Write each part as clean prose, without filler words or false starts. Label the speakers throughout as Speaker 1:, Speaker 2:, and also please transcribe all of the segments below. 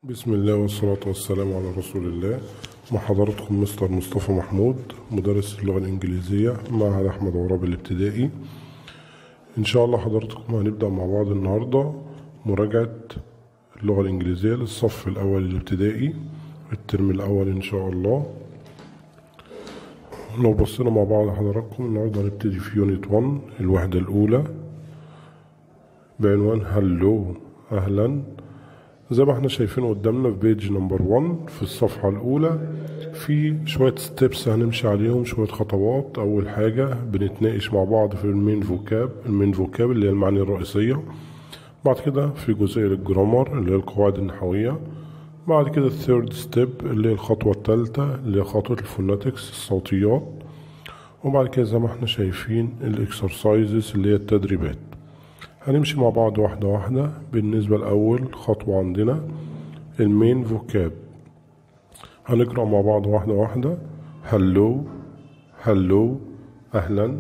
Speaker 1: بسم الله والصلاة والسلام على رسول الله. مع حضراتكم مستر مصطفى محمود مدرس اللغة الإنجليزية معهد أحمد عرابي الابتدائي. إن شاء الله حضراتكم هنبدأ مع بعض النهاردة مراجعة اللغة الإنجليزية للصف الأول الابتدائي الترم الأول إن شاء الله. لو بصينا مع بعض حضراتكم النهاردة هنبتدي في يونت 1 الوحدة الأولى بعنوان هلو أهلا. زي ما احنا شايفين قدامنا في بيج نمبر 1 في الصفحة الأولى في شوية ستيبس هنمشي عليهم، شوية خطوات. أول حاجة بنتناقش مع بعض في المين فوكاب اللي هي المعاني الرئيسية. بعد كده في جزئية الجرامر اللي هي القواعد النحوية. بعد كده الثيرد ستيب اللي هي الخطوة الثالثة اللي هي خطوة الفوناتكس الصوتيات. وبعد كده زي ما احنا شايفين الاكسرسايزز اللي هي التدريبات. هنمشي مع بعض واحدة واحدة. بالنسبة لأول خطوة عندنا المين فوكاب، هنقرأ مع بعض واحدة واحدة. هلو أهلا،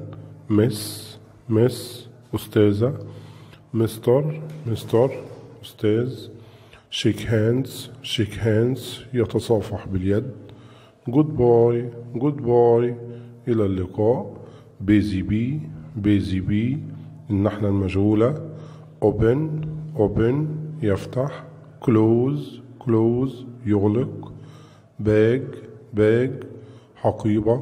Speaker 1: مس أستاذة، مستر أستاذ، شيك هاندز يتصافح باليد، جود باي إلى اللقاء، بيزي بي النحلة المجهولة، open يفتح، close يغلق، bag حقيبة،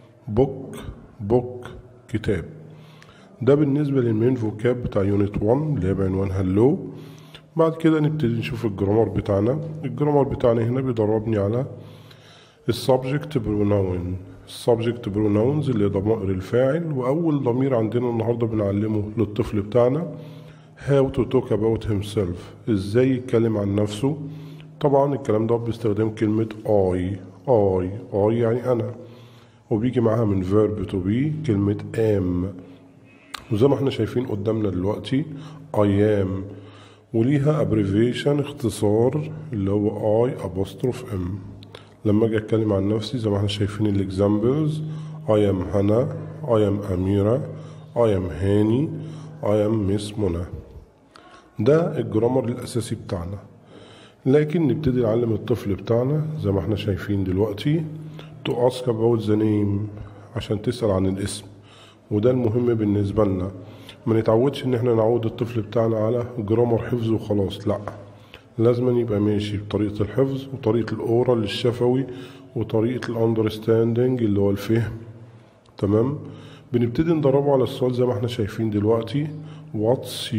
Speaker 1: book كتاب. ده بالنسبة للمين فوكاب بتاع يونت 1 اللي هي بعنوان هلو. بعد كده نبتدي نشوف الجرامر بتاعنا هنا بيدربني على السبجكت بروناونز اللي هي ضمائر الفاعل. وأول ضمير عندنا النهاردة بنعلمه للطفل بتاعنا how to talk about himself، ازاي يتكلم عن نفسه. طبعا الكلام ده باستخدام كلمة I يعني أنا، وبيجي معاها من verb to be كلمة am. وزي ما احنا شايفين قدامنا دلوقتي I am وليها abbreviation اختصار اللي هو I''M. لما اجي اتكلم عن نفسي زي ما احنا شايفين الاكزامبلز I am هنا، I am أميرة، I am هاني، I am مس منى. ده الجرامر الأساسي بتاعنا. لكن نبتدي نعلم الطفل بتاعنا زي ما احنا شايفين دلوقتي to ask about the name عشان تسأل عن الاسم. وده المهم بالنسبة لنا. ما نتعودش ان احنا نعود الطفل بتاعنا على جرامر حفظ وخلاص، لا، لازم يبقى ماشي بطريقة الحفظ وطريقة الأورال الشفوي وطريقة الأندرستاندينج اللي هو الفهم. تمام. بنبتدي ندربه على السؤال زي ما احنا شايفين دلوقتي What's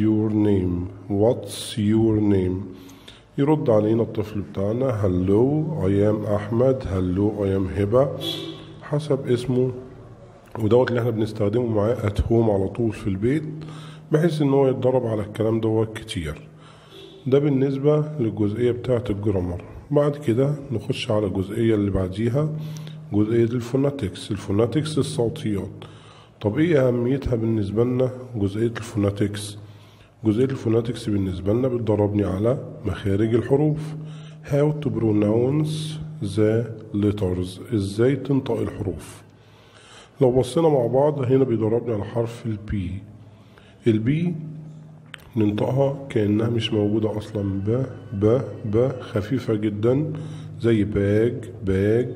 Speaker 1: your name؟ يرد علينا الطفل بتاعنا Hello I am أحمد، Hello I am هبة، حسب اسمه. ودوت اللي احنا بنستخدمه معاه at home على طول في البيت، بحيث ان هو يتدرب على الكلام دوت كتير. ده بالنسبة للجزئية بتاعة الجرامر. بعد كده نخش على الجزئية اللي بعديها جزئية الفوناتكس الصوتيات. طب ايه اهميتها بالنسبة لنا جزئية الفوناتكس بالنسبة لنا بتدربني على مخارج الحروف how to pronounce the letters، ازاي تنطق الحروف. لو بصينا مع بعض هنا بيدربني على حرف البي ننطقها كأنها مش موجودة أصلا، ب خفيفة جدا زي باج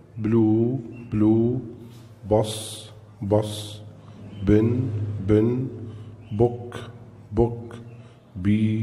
Speaker 1: بلو بص بن بوك بي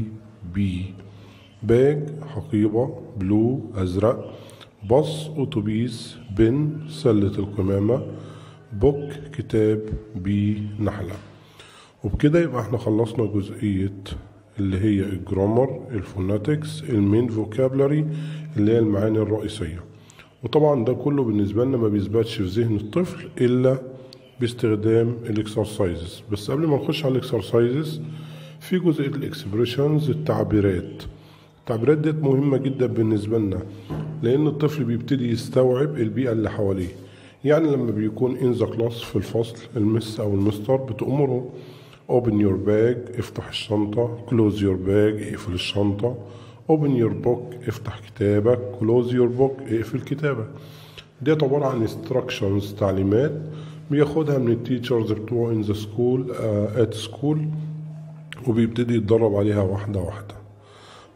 Speaker 1: باج حقيبة، بلو أزرق، بص أتوبيس، بن سلة القمامة، بوك كتاب، بي نحلة. وبكده يبقى احنا خلصنا جزئية اللي هي الجرامر، الفوناتكس، المين فوكابلري اللي هي المعاني الرئيسية. وطبعا ده كله بالنسبة لنا ما بيثبتش في ذهن الطفل إلا باستخدام الاكسرسايزز. بس قبل ما نخش على الاكسرسايزز في جزئية الاكسبريشنز، التعبيرات ديت مهمة جدا بالنسبة لنا، لأن الطفل بيبتدي يستوعب البيئة اللي حواليه. يعني لما بيكون in the class في الفصل المس أو المستر بتأمره open your bag افتح الشنطة، close your bag اقفل الشنطة، open your book افتح كتابك، close your book اقفل كتابك. دي عبارة عن instructions تعليمات بياخدها من التيتشرز بتوعه in the school at school، وبيبتدي يتدرب عليها واحدة واحدة.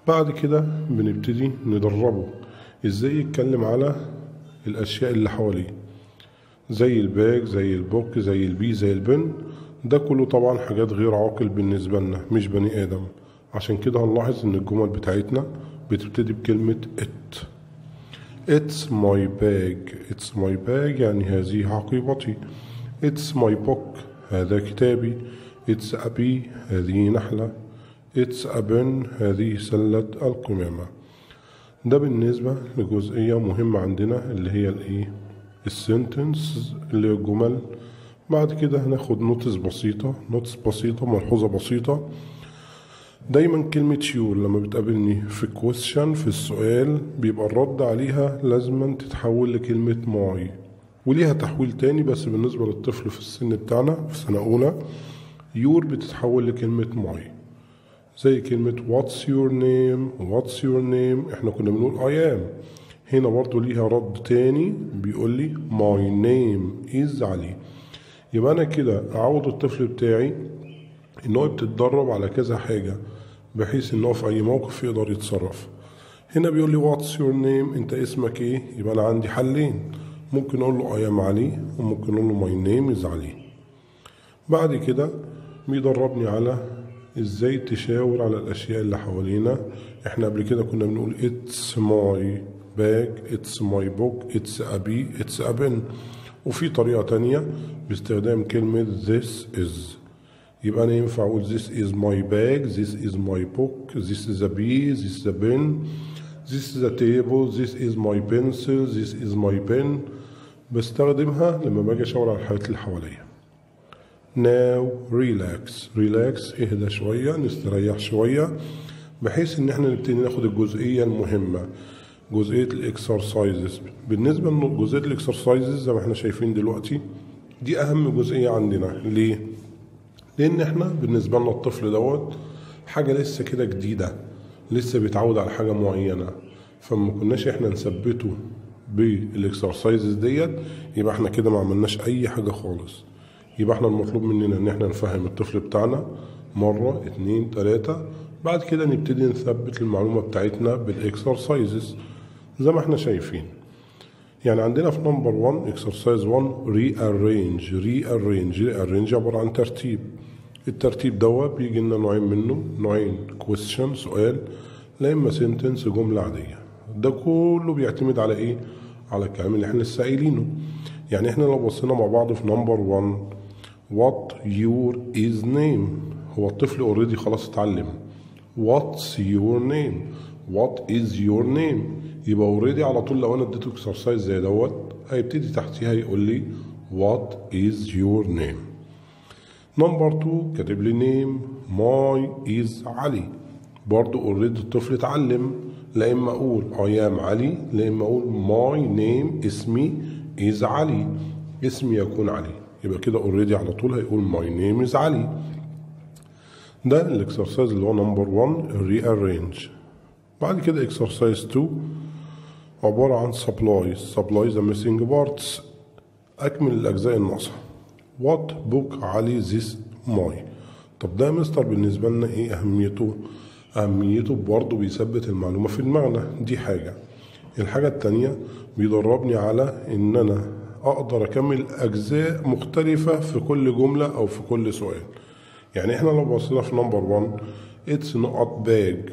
Speaker 1: بعد كده بنبتدي ندربه ازاي يتكلم على الاشياء اللي حواليه، زي الباج، زي البوك، زي البي، زي البن. ده كله طبعا حاجات غير عاقل بالنسبة لنا، مش بني آدم. عشان كده هنلاحظ ان الجمل بتاعتنا بتبتدي بكلمة it. It's my bag. It's my bag يعني هذه حقيبتي. It's my book هذا كتابي. It's a bee هذه نحلة. It's a pen هذه سلة القمامة. ده بالنسبة لجزئية مهمة عندنا اللي هي الايه، السنتنس، اللي هي الجمل. بعد كده هناخد نوتس بسيطة، ملحوظة بسيطة. دايما كلمة يور لما بتقابلني في question، في السؤال، بيبقى الرد عليها لازما تتحول لكلمة ماي، وليها تحويل تاني بس بالنسبة للطفل في السن بتاعنا في سنة أولى يور بتتحول لكلمة ماي. زي كلمة what's your name احنا كنا بنقول I am. هنا برضو ليها رد تاني بيقول لي my name is علي. يبقى أنا كده أعود الطفل بتاعي إن هو بتتدرب على كذا حاجة بحيث إن هو في أي موقف يقدر يتصرف. هنا بيقول لي what's your name أنت اسمك إيه؟ يبقى أنا عندي حلين، ممكن أقول له I am علي وممكن أقول له my name is علي. بعد كده بيدربني على إزاي تشاور على الأشياء اللي حوالينا. إحنا قبل كده كنا بنقول it's my bag, it's my book, it's a bee, it's a pen. وفي طريقة تانية باستخدام كلمة this is. يبقى أنا ينفع أقول this is my bag, this is my book, this is a bee, this is a pen, this is a table, this is my pencil, this is my pen. بستخدمها لما باجي أشاور على الحاجات اللي حواليا. Now relax اهدى شوية، نستريح شوية بحيث إن احنا نبتدي ناخد الجزئية المهمة، جزئية الإكسرسايزز. بالنسبة لجزئية الإكسرسايزز زي ما احنا شايفين دلوقتي دي أهم جزئية عندنا. ليه؟ لأن احنا بالنسبة لنا الطفل دوت حاجة لسه كده جديدة، لسه بيتعود على حاجة معينة، فما كناش احنا نثبته بالإكسرسايزز ديت يبقى احنا كده ما عملناش أي حاجة خالص. يبقى احنا المطلوب مننا ان احنا نفهم الطفل بتاعنا مرة 2 3، بعد كده نبتدي نثبت المعلومة بتاعتنا بالاكسرسايزز زي ما احنا شايفين. يعني عندنا في نمبر 1 اكسرسايز 1 rearrange عبارة عن ترتيب. الترتيب دوت بيجي لنا نوعين منه، نوعين question سؤال، لا اما sentence جملة عادية. ده كله بيعتمد على ايه؟ على الكلام اللي احنا لسه قايلينه. يعني احنا لو بصينا مع بعض في نمبر 1 what your is name، هو الطفل اوريدي خلاص اتعلم what's your name، what is your name، يبقى اوريدي على طول لو انا اديته اكسرسايز زي دوت هيبتدي تحتيها يقول لي what is your name. نمبر 2 كاتب لي name my is علي، برضو اوريدي الطفل اتعلم، لا اما اقول I am علي، لا اما اقول my name اسمي is علي، اسمي يكون علي. يبقى كده اوريدي على طول هيقول my name is علي. ده الاكسرسايز اللي هو نمبر 1 rearrange. بعد كده اكسرسايز 2 عبارة عن supply the missing parts، اكمل الاجزاء الناقصة. what book علي this my. طب ده مستر بالنسبة لنا ايه اهميته؟ اهميته برضه بيثبت المعلومة في دماغنا، دي حاجة. الحاجة التانية بيدربني على ان انا اقدر اكمل اجزاء مختلفة في كل جملة او في كل سؤال. يعني احنا لو بصينا في نمبر 1 it's not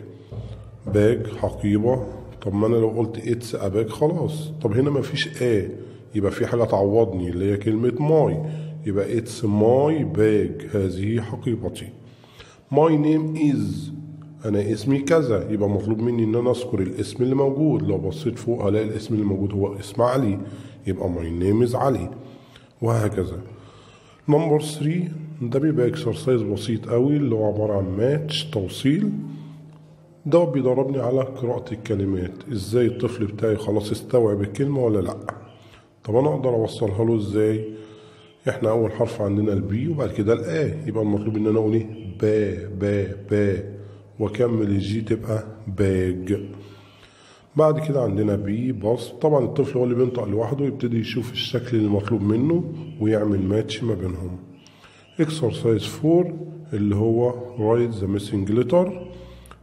Speaker 1: bag حقيبة، طب ما انا لو قلت it's a bag خلاص، طب هنا مفيش يبقى في حاجة تعوضني اللي هي كلمة my، يبقى it's my bag هذه حقيبتي. my name is انا اسمي كذا، يبقى مطلوب مني ان انا اذكر الاسم اللي موجود. لو بصيت فوق الاقي الاسم اللي موجود هو اسم علي، يبقى my name is علي، وهكذا. نمبر 3 ده بيبقى اكسرسايز بسيط قوي اللي هو عبارة عن ماتش توصيل. ده بيدربني على قراءة الكلمات، ازاي الطفل بتاعي خلاص استوعب الكلمة ولا لا. طب انا اقدر اوصلها له ازاي؟ احنا اول حرف عندنا البي وبعد كده يبقى المطلوب ان انا اقول ايه با واكمل الجي تبقى باج. بعد كده عندنا بي باص. طبعا الطفل هو اللي بينطق لوحده يبتدي يشوف الشكل اللي مطلوب منه ويعمل ماتش ما بينهم. اكسرسايز 4 اللي هو write the missing letter،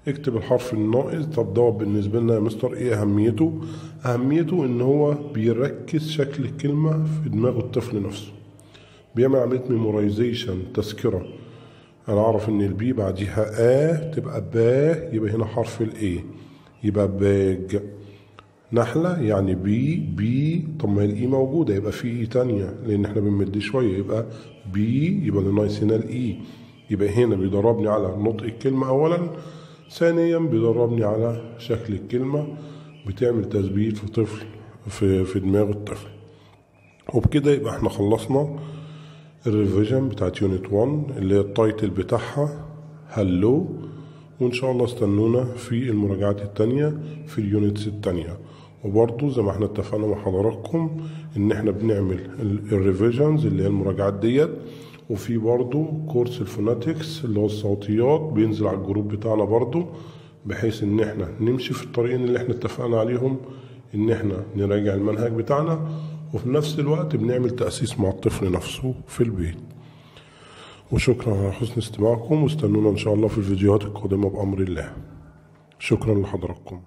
Speaker 1: اكتب الحرف الناقص. طب ده بالنسبة لنا يا مستر ايه اهميته؟ اهميته ان هو بيركز شكل الكلمة في دماغ الطفل نفسه، بيعمل عملية ميمورايزيشن، تذكرة. انا اعرف ان البي بعديها تبقى با، يبقى هنا حرف الايه، يبقى باج. نحلة يعني بي. طب ما الاي موجودة، يبقى في اي تانية لان احنا بنمد شوية، يبقى بي، يبقى ناقص هنا الاي. يبقى هنا بيدربني على نطق الكلمة اولا، ثانيا بيدربني على شكل الكلمة، بتعمل تثبيت في طفل في دماغ الطفل. وبكده يبقى احنا خلصنا الريفيجن بتاعت يونت 1 اللي هي التايتل بتاعها هلو. وان شاء الله استنونا في المراجعات التانية في اليونتس التانية. وبرضو زي ما احنا اتفقنا مع حضراتكم ان احنا بنعمل الريفيجنز اللي هي المراجعات ديت، وفي برضو كورس الفوناتكس اللي هو الصوتيات بينزل على الجروب بتاعنا برضو، بحيث ان احنا نمشي في الطريقين اللي احنا اتفقنا عليهم، ان احنا نراجع المنهج بتاعنا وفي نفس الوقت بنعمل تأسيس مع الطفل نفسه في البيت. وشكرا على حسن استماعكم، واستنونا ان شاء الله في الفيديوهات القادمة بأمر الله. شكرا لحضراتكم.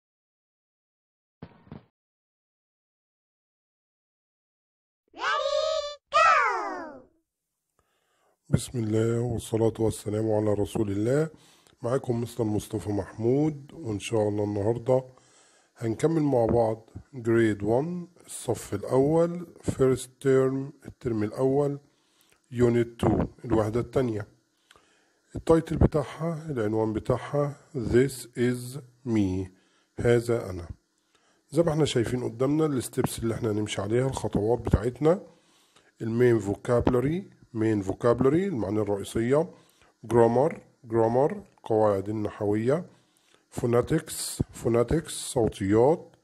Speaker 1: بسم الله والصلاة والسلام على رسول الله. معاكم مستر مصطفى محمود، وإن شاء الله النهاردة هنكمل مع بعض جريد 1 الصف الأول فيرست تيرم الترم الأول يونت 2 الوحدة التانية. التايتل بتاعها، العنوان بتاعها This is me، هذا أنا. زي ما احنا شايفين قدامنا الستبس اللي احنا هنمشي عليها، الخطوات بتاعتنا. المين فوكابلري، مين فوكابلري المعاني الرئيسية. جرامر قواعد النحوية. فوناتكس صوتيات.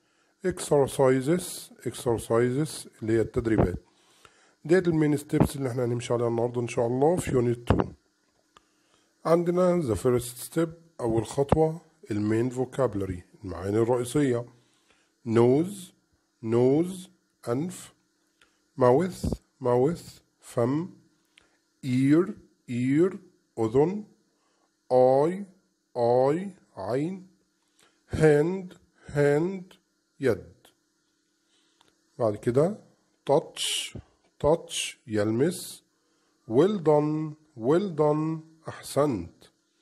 Speaker 1: exercises اللي هي التدريبات. ديت المين ستيبس اللي احنا هنمشي عليها النهارده ان شاء الله في يونت 2. عندنا the first step أول خطوة المين فوكابلري المعاني الرئيسية. nose أنف. mouth فم. ear أذن. eye عين. hand يد. بعد كده touch يلمس. well done أحسنت.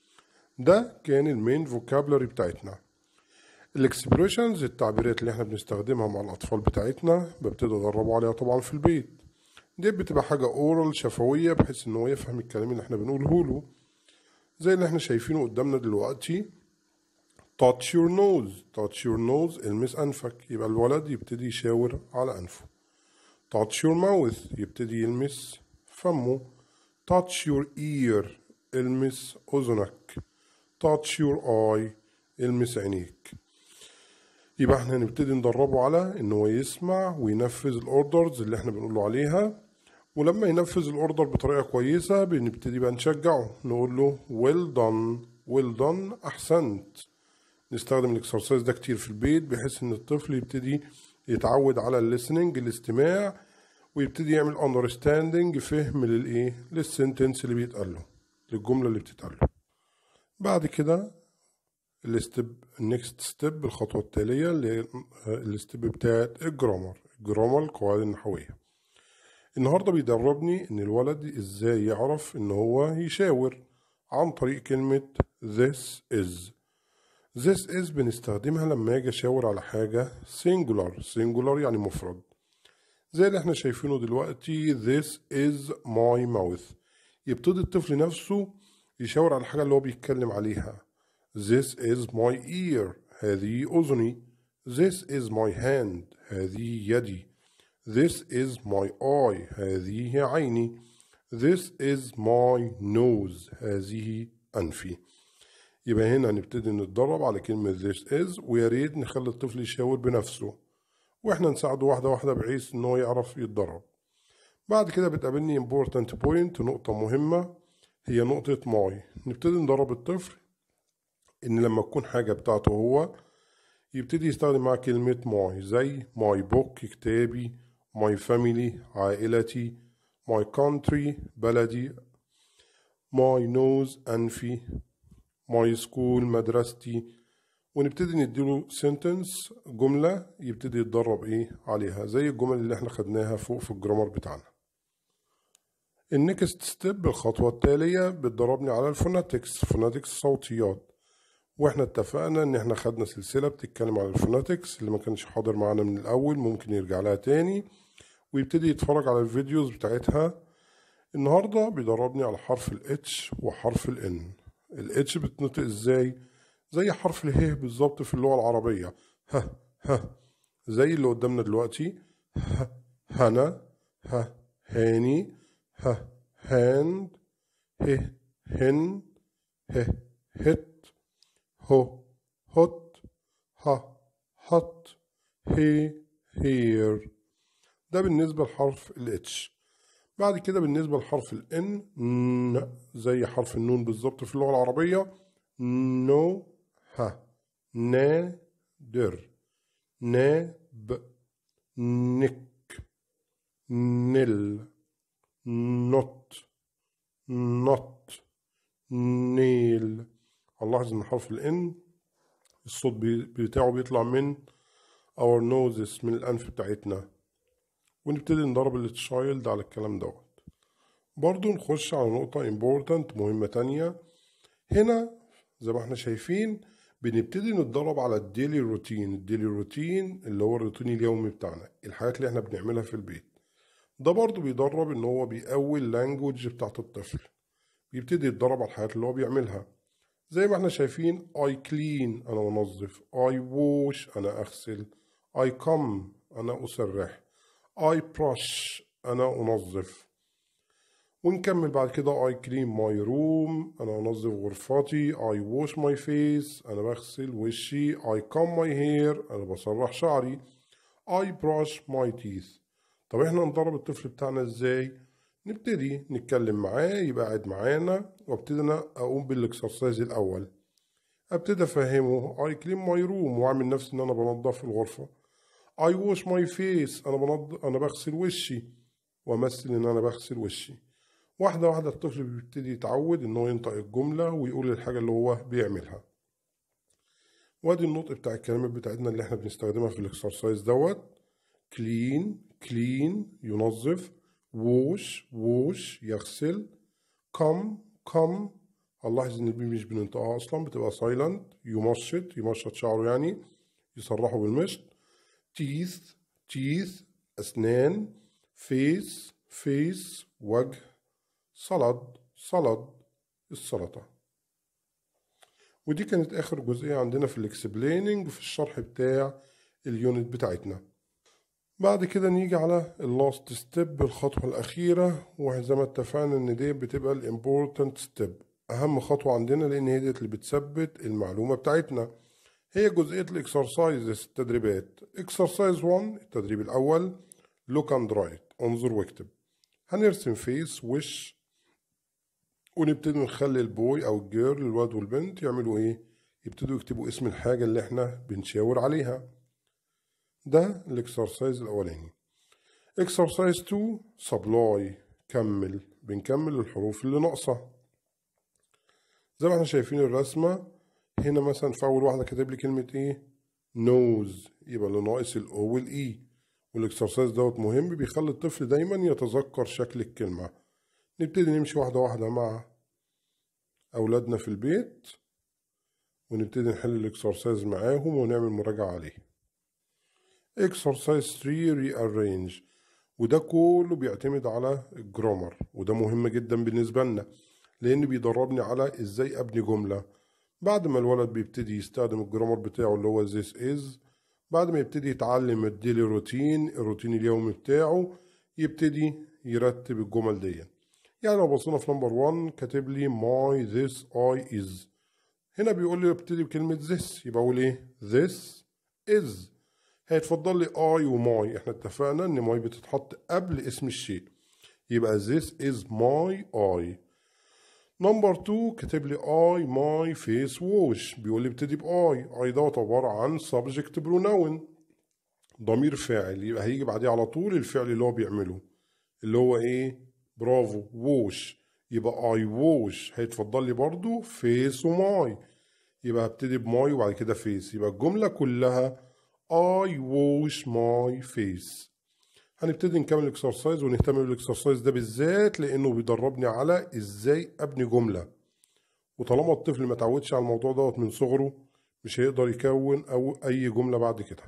Speaker 1: ده كان المين فوكابلري بتاعتنا. الاكسبريشنز التعبيرات اللي احنا بنستخدمها مع الأطفال بتاعتنا ببتدي أدربه عليها طبعا في البيت. دي بتبقى حاجة أورال شفوية بحيث إن هو يفهم الكلام اللي احنا بنقوله له، زي اللي احنا شايفينه قدامنا دلوقتي. touch your nose المس أنفك، يبقى الولد يبتدي يشاور على أنفه. touch your mouth يبتدي يلمس فمه. touch your ear المس أذنك. touch your eye المس عينيك. يبقى احنا هنبتدي ندربه على ان هو يسمع وينفذ الاوردرز اللي احنا بنقوله عليها، ولما ينفذ الاوردر بطريقه كويسه بنبتدي بقى نشجعه، نقول له well done احسنت. نستخدم الاكسرسايز ده كتير في البيت بحيث ان الطفل يبتدي يتعود على الليسننج الاستماع، ويبتدي يعمل understanding فهم للسنتنس اللي بيتقال له، للجمله اللي بتتقال له. بعد كده النكست ستيب الخطوة التالية اللي هي الستيب بتاعت الجرامر القواعد النحوية. النهاردة بيدربني ان الولد ازاي يعرف ان هو يشاور عن طريق كلمة this is بنستخدمها لما يجي اشاور على حاجة singular يعني مفرد، زي اللي احنا شايفينه دلوقتي this is my mouth. يبتدي الطفل نفسه يشاور على الحاجة اللي هو بيتكلم عليها. This is my ear هذه أذني. This is my hand هذه يدي. This is my eye هذه عيني. This is my nose هذه أنفي. يبقى هنا نبتدي نتدرب على كلمة this is، ويا ريت نخلي الطفل يشاور بنفسه واحنا نساعده واحدة واحدة بحيث ان هو يعرف يتدرب. بعد كده بتقابلني important point نقطة مهمة، هي نقطة my. نبتدي ندرب الطفل ان لما تكون حاجة بتاعته هو يبتدي يستخدم معاها كلمة my، زي my book كتابي، my family عائلتي، my country بلدي، my nose أنفي، my school مدرستي، ونبتدي نديله sentence جملة يبتدي يتدرب ايه عليها زي الجمل اللي احنا خدناها فوق في الجرامر بتاعنا. النكست ستيب الخطوة التالية بتدربني على الفوناتكس، فوناتكس صوتيات، واحنا اتفقنا ان احنا خدنا سلسلة بتتكلم على الفوناتكس. اللي ما كانش حاضر معانا من الاول ممكن يرجع لها تاني ويبتدي يتفرج على الفيديوز بتاعتها. النهاردة بيدربني على حرف الاتش وحرف الان. الاتش بتنطق ازاي؟ زي حرف اله بالظبط في اللغة العربية، ها زي اللي قدامنا دلوقتي، هنا، هاني، هاند، هن، هت، هو، هوت، هت، هير. ده بالنسبة لحرف الاتش. بعد كده بالنسبة لحرف الان، زي حرف النون بالظبط في اللغة العربية، نو، نادر، ناب، نك، نل، نوت، نوت، نيل. هنلاحظ ان حرف الان الصوت بتاعه بيطلع من our noses، من الانف بتاعتنا، ونبتدي نضرب التشايلد على الكلام دوت. برضو نخش على نقطة important مهمة تانية. هنا زي ما احنا شايفين بنبتدي نتدرب على الديلي روتين. الديلي روتين اللي هو الروتين اليومي بتاعنا، الحاجات اللي احنا بنعملها في البيت. ده برضو بيدرب ان هو بيقوي اللانجوج بتاعت الطفل، بيبتدي يتدرب على الحاجات اللي هو بيعملها. زي ما احنا شايفين I clean أنا أنظف، I wash أنا أغسل، I come أنا أسرح، I brush أنا أنظف. ونكمل بعد كده I clean my room أنا أنظف غرفتي، I wash my face أنا بغسل وشي، I comb my hair أنا بسرح شعري، I brush my teeth. طب احنا ندرب الطفل بتاعنا ازاي؟ نبتدي نتكلم معاه، يبقى قاعد معانا، وابتدي انا اقوم بالاكسرسايز الاول. ابتدي افهمه I clean my room واعمل نفسي ان انا بنضف الغرفة. I wash my face انا بغسل وشي، وامثل ان انا بغسل وشي. واحدة واحدة الطفل بيبتدي يتعود ان هو ينطق الجملة ويقول الحاجة اللي هو بيعملها. وادي النطق بتاع الكلمات بتاعتنا اللي احنا بنستخدمها في الاكسرسايز دوت. كلين، كلين ينظف، ووش، ووش يغسل، كم هنلاحظ ان البي مش بننطقها اصلا، بتبقى سايلنت. يمشط شعره يعني، يسرحه بالمشط. تيث، تيث اسنان. فيس وجه. سلد السلطة. ودي كانت اخر جزئية عندنا في الاكسبليننج في الشرح بتاع اليونت بتاعتنا. بعد كده نيجي على اللاست ستيب، الخطوة الأخيرة، وزي ما اتفقنا إن دي بتبقى الامبورتنت ستيب، أهم خطوة عندنا، لأن هي دي اللي بتثبت المعلومة بتاعتنا. هي جزئية الإكسرسايز، التدريبات. إكسرسايز 1 التدريب الأول، لوك أند رايت انظر واكتب. هنرسم فيس، وش، ونبتدي نخلي البوي أو الجيرل، الواد والبنت، يعملوا إيه؟ يبتدوا يكتبوا اسم الحاجة اللي إحنا بنشاور عليها. ده الاكسرسايز الأولاني. اكسرسايز 2 سبلاي، بنكمل الحروف اللي ناقصة. زي ما احنا شايفين الرسمة هنا، مثلا في أول واحدة كاتب لي كلمة إيه؟ نوز، يبقى اللي ناقص الأو والإي. والاكسرسايز دوت مهم، بيخلي الطفل دايما يتذكر شكل الكلمة. نبتدي نمشي واحدة واحدة مع أولادنا في البيت، ونبتدي نحل الاكسرسايز معاهم ونعمل مراجعة عليه. اكسرسايز 3 rearrange، وده كله بيعتمد على الجرامر، وده مهم جدا بالنسبة لنا لأن بيدربني على إزاي أبني جملة. بعد ما الولد بيبتدي يستخدم الجرامر بتاعه اللي هو this is، بعد ما يبتدي يتعلم الديلي روتين، الروتين اليومي بتاعه، يبتدي يرتب الجمل دي. يعني لو بصينا في نمبر 1 كاتب لي my this I is، هنا بيقول لي ابتدي بكلمة this، يبقى أقول إيه؟ this is. هيتفضل لي I وماي، احنا اتفقنا ان ماي بتتحط قبل اسم الشيء، يبقى this is my I. نمبر 2 كاتب لي I my face wash، بيقول لي ابتدي I دوت عبارة عن subject pronoun، ضمير فاعل، يبقى هيجي بعديه على طول الفعل اللي هو بيعمله اللي هو ايه؟ برافو، wash. يبقى I wash هيتفضل لي برضو face وماي، يبقى هبتدي بماي وبعد كده فيس، يبقى الجملة كلها I wash my face. هنبتدي نكمل الاكسرسايز ونهتم بالاكسرسايز ده بالذات لانه بيدربني على ازاي ابني جملة، وطالما الطفل ما اتعودش على الموضوع دوت من صغره مش هيقدر يكون او اي جملة بعد كده.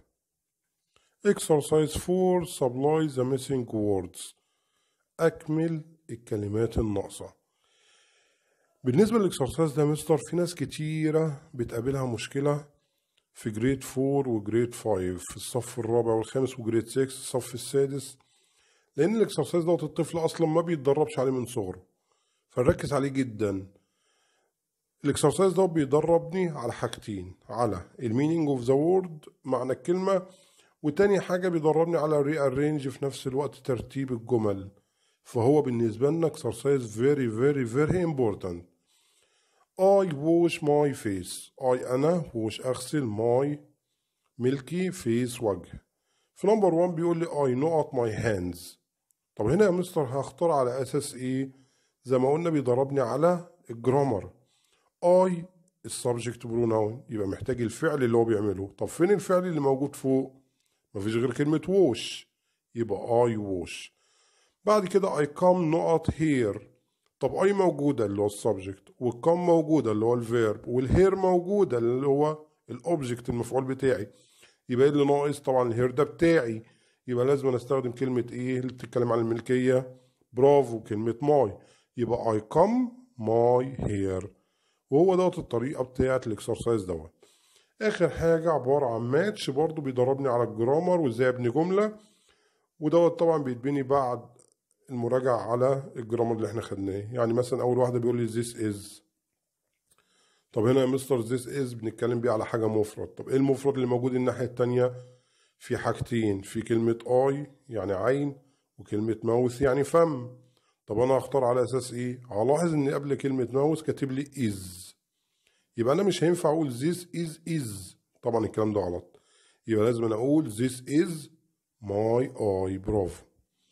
Speaker 1: Exercise 4 supply the missing words. اكمل الكلمات الناقصة. بالنسبة للاكسرسايز ده مستر في ناس كتيرة بتقابلها مشكلة في جريد 4 وجريد 5 في الصف الرابع والخامس وجريد 6 الصف السادس، لأن الاكسرسايز دوت الطفل أصلا ما بيتدربش عليه من صغره، فنركز عليه جدا. الاكسرسايز دوت بيدربني على حاجتين، على المينينج اوف ذا وورد معنى الكلمة، وتاني حاجة بيدربني على الري ارينج في نفس الوقت ترتيب الجمل. فهو بالنسبة لنا اكسرسايز very important. I wash my face. أنا wash أغسل my ملكي face وجه. في نمبر 1 بيقول لي I not my hands. طب هنا يا مستر هختار على أساس إيه؟ زي ما قلنا بيضربني على الجرامر. I السبجكت بروناون يبقى محتاج الفعل اللي هو بيعمله. طب فين الفعل اللي موجود فوق؟ مفيش غير كلمة wash، يبقى I wash. بعد كده I come not here. طب اي موجودة اللي هو السبجكت، والكم موجودة اللي هو الفيرب، والهير موجودة اللي هو الاوبجكت المفعول بتاعي، يبقى ايه اللي ناقص؟ طبعا الهير ده بتاعي، يبقى لازم استخدم كلمة ايه اللي بتتكلم عن الملكية؟ برافو، كلمة ماي، يبقى I come my hair. وهو دوت الطريقة بتاعت الاكسرسايز دوت. اخر حاجة عبارة عن ماتش، برضو بيدربني على الجرامر وازاي ابني جملة، ودوت طبعا بيتبني بعد المراجعة على الجرامر اللي احنا خدناه. يعني مثلا أول واحدة بيقول لي this is. طب هنا يا مستر this is بنتكلم بيه على حاجة مفرد. طب ايه المفرد اللي موجود الناحية التانية؟ في حاجتين، في كلمة I يعني عين، وكلمة ماوث يعني فم. طب أنا هختار على أساس إيه؟ هلاحظ إن قبل كلمة ماوث كاتب لي is، يبقى أنا مش هينفع أقول this is. طبعا الكلام ده غلط، يبقى لازم أنا أقول this is my eye. برافو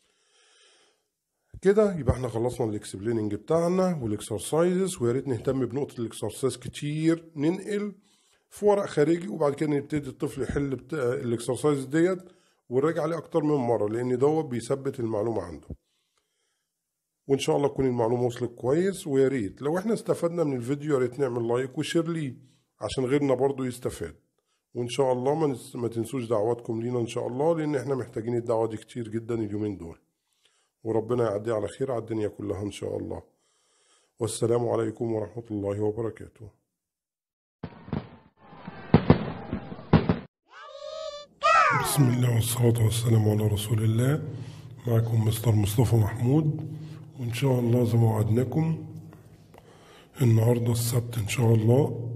Speaker 1: كده. يبقى احنا خلصنا الاكسبليننج بتاعنا والاكسرسايزز، ويا ريت نهتم بنقطه الاكسرسايز كتير. ننقل في ورق خارجي وبعد كده نبتدي الطفل يحل الاكسرسايز ديت ونراجع عليه اكتر من مره، لان دوت بيثبت المعلومه عنده. وان شاء الله تكون المعلومه وصلت كويس. ويا ريت لو احنا استفدنا من الفيديو يا ريت نعمل لايك وشير ليه عشان غيرنا برضو يستفاد. وان شاء الله ما تنسوش دعواتكم لينا ان شاء الله، لان احنا محتاجين الدعوه دي كتير جدا اليومين دول، وربنا يعدي على خير على الدنيا كلها إن شاء الله. والسلام عليكم ورحمة الله وبركاته. بسم الله والصلاة والسلام على رسول الله. معكم مستر مصطفى محمود، وإن شاء الله زي ما وعدناكم النهاردة السبت إن شاء الله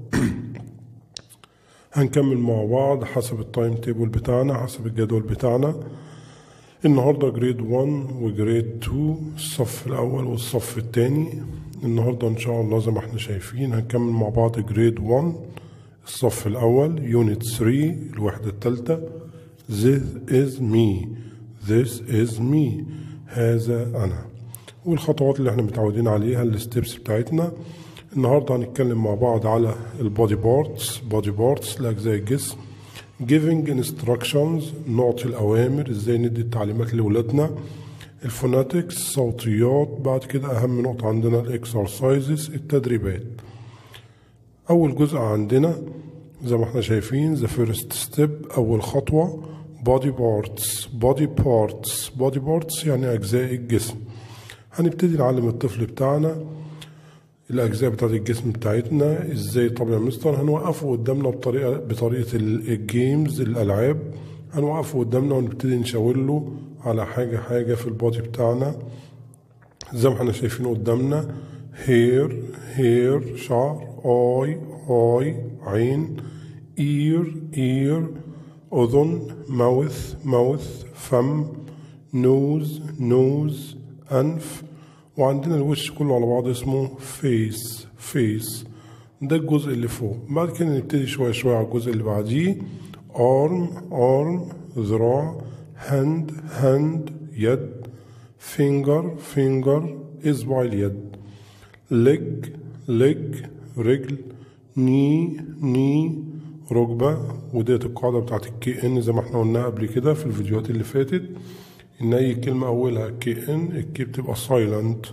Speaker 1: هنكمل مع بعض حسب التايم تيبل بتاعنا، حسب الجدول بتاعنا. النهاردة جريد 1 وجريد 2 الصف الأول والصف الثاني. النهاردة إن شاء الله زي ما احنا شايفين هنكمل مع بعض جريد 1 الصف الأول يونت 3 الوحدة الثالثة. This is me. This is me. هذا أنا. والخطوات اللي احنا متعودين عليها الستيبس بتاعتنا. النهاردة هنتكلم مع بعض على البودي بارتس لأجزاء الجسم. giving instructions نعطي الأوامر، ازاي ندي التعليمات لأولادنا. الفوناتكس صوتيات. بعد كده أهم نقطة عندنا الإكسرسايزز التدريبات. أول جزء عندنا زي ما احنا شايفين the first step أول خطوة body parts يعني أجزاء الجسم. هنبتدي نعلم الطفل بتاعنا الأجزاء بتاعت الجسم بتاعتنا ازاي. طب يا مستر هنوقفه قدامنا بطريقة الجيمز الألعاب، هنوقفه قدامنا ونبتدي نشاور له على حاجة في البودي بتاعنا زي ما احنا شايفين قدامنا. هير شعر، اي عين، اير أذن، ماوث فم، نوز أنف، وعندنا الوش كله على بعض اسمه فيس. ده الجزء اللي فوق. بعد كده نبتدي شوية على الجزء اللي بعديه. arm ذراع، hand يد، finger إصبع اليد. leg leg رجل، ني ركبة. وديت القاعدة بتاعت الكي ان زي ما احنا قلناها قبل كده في الفيديوهات اللي فاتت، ان اي كلمة اولها كي ان الكي بتبقى سايلنت.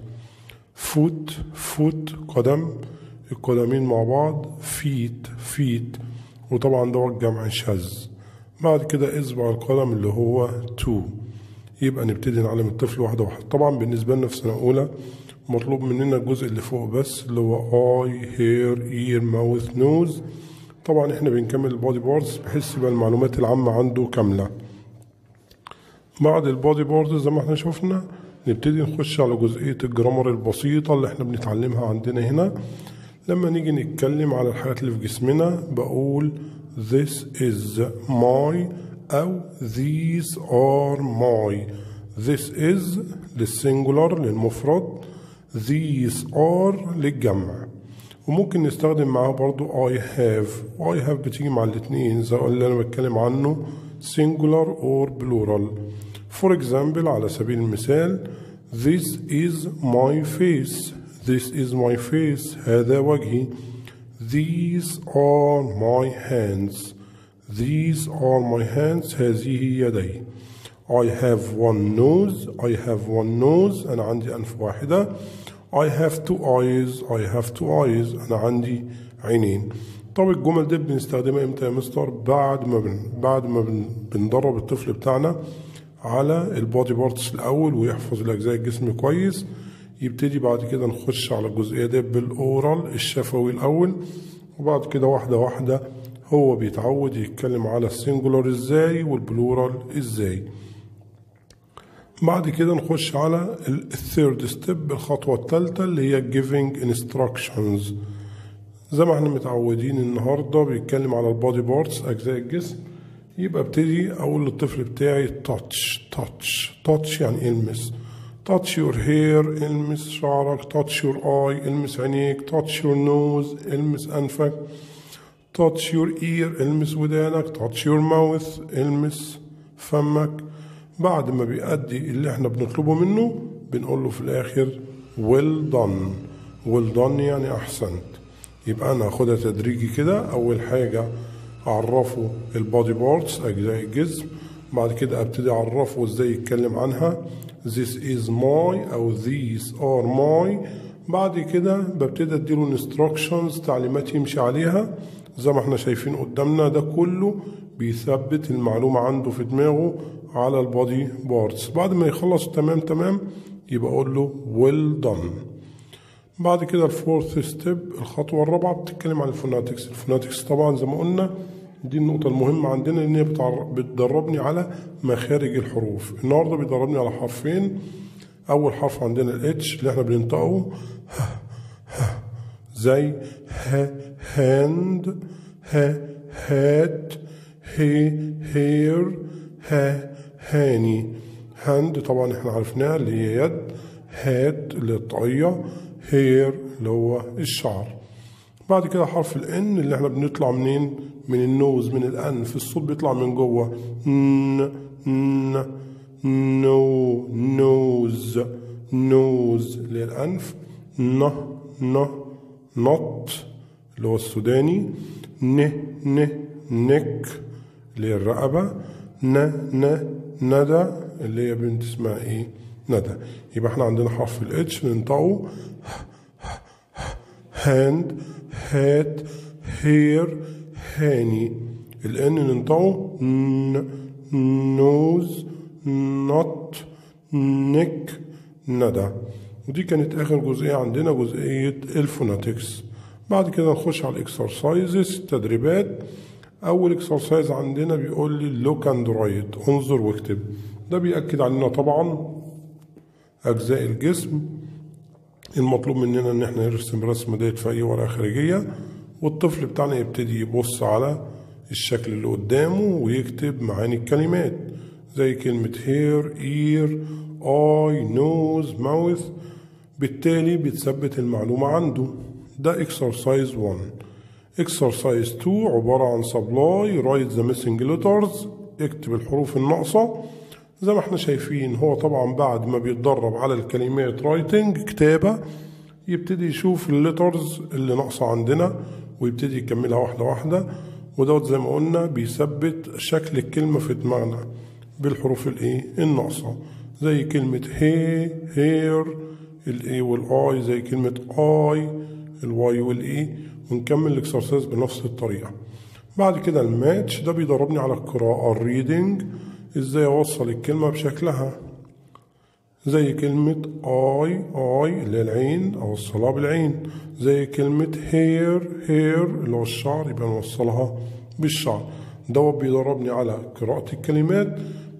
Speaker 1: فوت قدم، القدمين مع بعض فيت وطبعا ده الجمع شاذ. بعد كده اصبع القدم اللي هو تو. يبقى نبتدي نعلم الطفل واحدة واحدة. طبعا بالنسبة لنا في سنة أولى مطلوب مننا الجزء اللي فوق بس، اللي هو اي هير اير ماوث نوز. طبعا احنا بنكمل البودي بارتس بحيث يبقى المعلومات العامة عنده كاملة. بعد البودي بارتس زي ما احنا شفنا نبتدي نخش على جزئية الجرامر البسيطة اللي احنا بنتعلمها عندنا هنا. لما نيجي نتكلم على الحاجات اللي في جسمنا بقول this is my أو these are my. this is للسنجولار للمفرد، these are للجمع. وممكن نستخدم معاها برضو I have بتيجي مع الاتنين زي اللي أنا بتكلم عنه singular or plural. for example على سبيل المثال this is my face هذا وجهي. these are my hands هذه يدي. I have one nose أنا عندي أنف واحدة. I have two eyes أنا عندي عينين. طب الجمل دي بنستخدمها امتى يا مستر؟ بعد ما بندرب الطفل بتاعنا على البودي بارتس الأول ويحفظ الأجزاء الجسم كويس. يبتدي بعد كده نخش على الجزئية دي بالأورال الشفوي الأول، وبعد كده واحدة واحدة هو بيتعود يتكلم على السنجولار ازاي والبلورال ازاي. بعد كده نخش على الثيرد ستيب الخطوة الثالثة اللي هي giving instructions. زي ما احنا متعودين النهاردة بيتكلم على البودي بارتس أجزاء الجسم، يبقى ابتدي أقول للطفل بتاعي touch يعني المس. touch your hair المس شعرك. touch your eye المس عينيك. touch your nose المس أنفك. touch your ear المس ودانك. touch your mouth المس فمك. بعد ما بيأدي اللي احنا بنطلبه منه بنقول له في الآخر well done يعني أحسنت. يبقى أنا هاخدها تدريجي كده. أول حاجة أعرفه البودي بارتس أجزاء الجسم، بعد كده أبتدي أعرفه إزاي يتكلم عنها this is my أو these are my. بعد كده ببتدي أديله instructions تعليمات يمشي عليها زي ما احنا شايفين قدامنا. ده كله بيثبت المعلومة عنده في دماغه على البودي بارتس. بعد ما يخلص تمام يبقى أقول له well done. بعد كده الفورث ستيب الخطوة الرابعة بتتكلم عن الفوناتكس. الفوناتكس طبعا زي ما قلنا دي النقطة المهمة عندنا لأن هي بتدربني على مخارج الحروف. النهاردة بيدربني على حرفين. أول حرف عندنا الاتش اللي احنا بننطقه زي هاند هات هير هاني. هاند طبعا احنا عرفناها اللي هي يد، هات اللي هي الطاقية، هير اللي هو الشعر. بعد كده حرف الان اللي احنا بنطلع منين؟ من النوز، من الانف. الصوت بيطلع من جوه نوز اللي هي الانف. نط اللي هو السوداني. نك اللي هي الرقبة. ندى اللي هي بنت اسمها ايه؟ ندى. يبقى احنا عندنا حرف الاتش ننطقه هاند هات هير هاني. الان ننطقه نوز نط نك ندى. ودي كانت اخر جزئية عندنا، جزئية الفوناتكس. بعد كده نخش على الاكسرسايزز التدريبات. اول اكسرسايز عندنا بيقول لي لوك اند رايت انظر واكتب. ده بيأكد علينا طبعا اجزاء الجسم. المطلوب مننا ان احنا نرسم رسمة ديت في اي ورقة خارجية، والطفل بتاعنا يبتدي يبص على الشكل اللي قدامه ويكتب معاني الكلمات زي كلمة هير اير اي نوز ماوث. بالتالي بتثبت المعلومة عنده. ده اكسرسايز 1. اكسرسايز 2 عبارة عن سبلاي رايت ذا ميسنج ليترز اكتب الحروف الناقصة. زي ما احنا شايفين هو طبعا بعد ما بيتدرب على الكلمات رايتنج كتابة يبتدي يشوف الليترز اللي ناقصة عندنا ويبتدي يكملها واحدة واحدة، ودوت زي ما قلنا بيثبت شكل الكلمة في دماغنا بالحروف الناقصة، زي كلمة هي هير الاي والاي، زي كلمة اي الواي والاي. ونكمل الاكسرسايز بنفس الطريقة. بعد كده الماتش ده بيدربني على القراءة الريدنج، ازاي اوصل الكلمة بشكلها، زي كلمة اي اللي هي العين اوصلها بالعين، زي كلمة هير اللي هو الشعر يبقى نوصلها بالشعر. دوت بيدربني على قراءة الكلمات،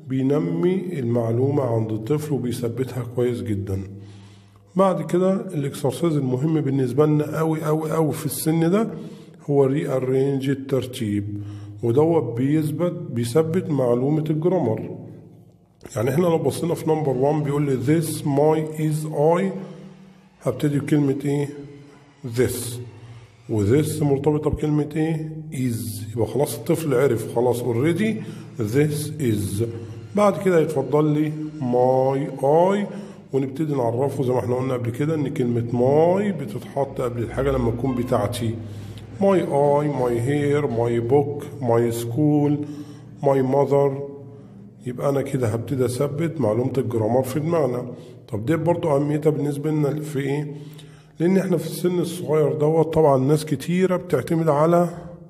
Speaker 1: بينمي المعلومة عند الطفل وبيثبتها كويس جدا. بعد كده الاكسرسايز المهم بالنسبة لنا أوي في السن ده هو الريارينج، الترتيب، ودوت بيثبت معلومة الجرامر. يعني احنا لو بصينا في نمبر 1 بيقول لي this my is I، هبتدي بكلمة this، وthis مرتبطة بكلمة is، يبقى خلاص الطفل عرف خلاص already this is. بعد كده يتفضل لي my I، ونبتدي نعرفه زي ما احنا قلنا قبل كده ان كلمة my بتتحط قبل الحاجة لما تكون بتاعتي، my eye my hair my book my school my mother. يبقى انا كده هبتدي اثبت معلومة الجرامر في دماغنا. طب دي برضو اهميتها بالنسبة لنا في لان احنا في السن الصغير دوت طبعا ناس كتيرة بتعتمد على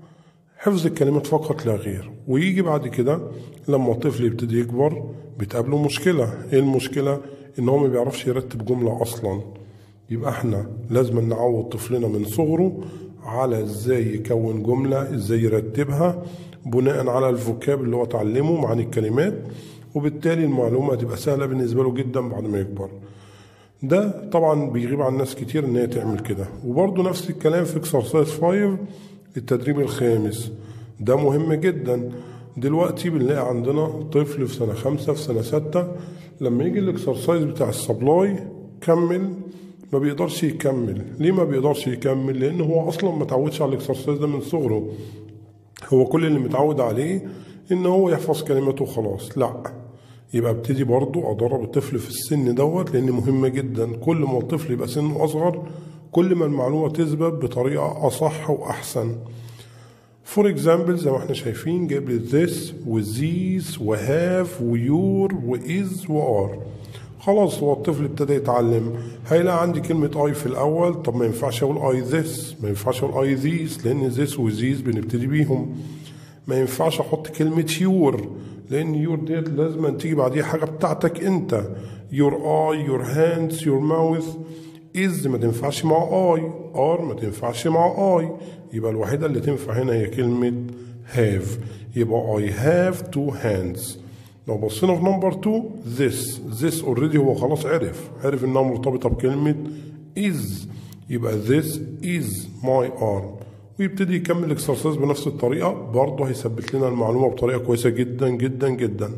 Speaker 1: حفظ الكلمات فقط لا غير، ويجي بعد كده لما الطفل يبتدي يكبر بتقابله مشكلة. ايه المشكلة؟ ان هو ما بيعرفش يرتب جملة اصلا. يبقى احنا لازم نعود طفلنا من صغره على ازاي يكون جملة، ازاي يرتبها بناء على الفوكاب اللي هو اتعلمه معاني الكلمات، وبالتالي المعلومة هتبقى سهلة بالنسبة له جدا بعد ما يكبر. ده طبعا بيغيب عن ناس كتير ان هي تعمل كده. وبرضه نفس الكلام في اكسرسايز 5 التدريب الخامس، ده مهم جدا. دلوقتي بنلاقي عندنا طفل في سنة 5 في سنة 6 لما يجي الاكسرسايز بتاع السبلاي كمل ما بيقدرش يكمل. ليه ما بيقدرش يكمل؟ لان هو اصلا ما تعودش على الاكسرسايز ده من صغره. هو كل اللي متعود عليه ان هو يحفظ كلماته وخلاص. لا، يبقى ابتدي برضو ادرب الطفل في السن دوت، لان مهم جدا. كل ما الطفل يبقى سنه اصغر كل ما المعلومة تثبت بطريقة اصح واحسن. فور اكزامبل زي ما احنا شايفين جايب لي this وthese وهاف ويور وإز وار. خلاص هو الطفل ابتدى يتعلم، هيلاقي عندي كلمة اي في الاول. طب ما ينفعش اقول اي this، ما ينفعش اقول اي these لان this وthese بنبتدي بيهم. ما ينفعش احط كلمة يور لان يور ديت لازم تيجي بعديها حاجة بتاعتك انت، your eye your hands your mouth. is ما تنفعش مع اي، ار ما تنفعش مع اي. يبقى الوحيدة اللي تنفع هنا هي كلمة have. يبقى I have two hands. لو بصينا في نمبر 2 this already هو خلاص عرف انها مرتبطة بكلمة is، يبقى this is my arm. ويبتدي يكمل الاكسرسايز بنفس الطريقة، برضه هيثبت لنا المعلومة بطريقة كويسة جدا جدا جدا.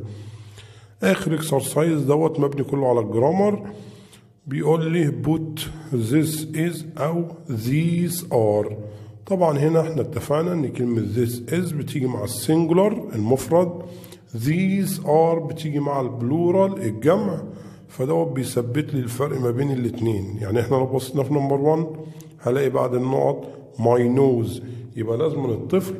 Speaker 1: اخر اكسرسايز دوت مبني كله على الجرامر، بيقول لي put this is او these are. طبعا هنا احنا اتفقنا ان كلمة this is بتيجي مع السنجولار المفرد، these are بتيجي مع البلورال الجمع، فدوت بيثبت لي الفرق ما بين الاتنين. يعني احنا لو بصينا في نمبر 1 هلاقي بعد النقط my nose، يبقى لازم الطفل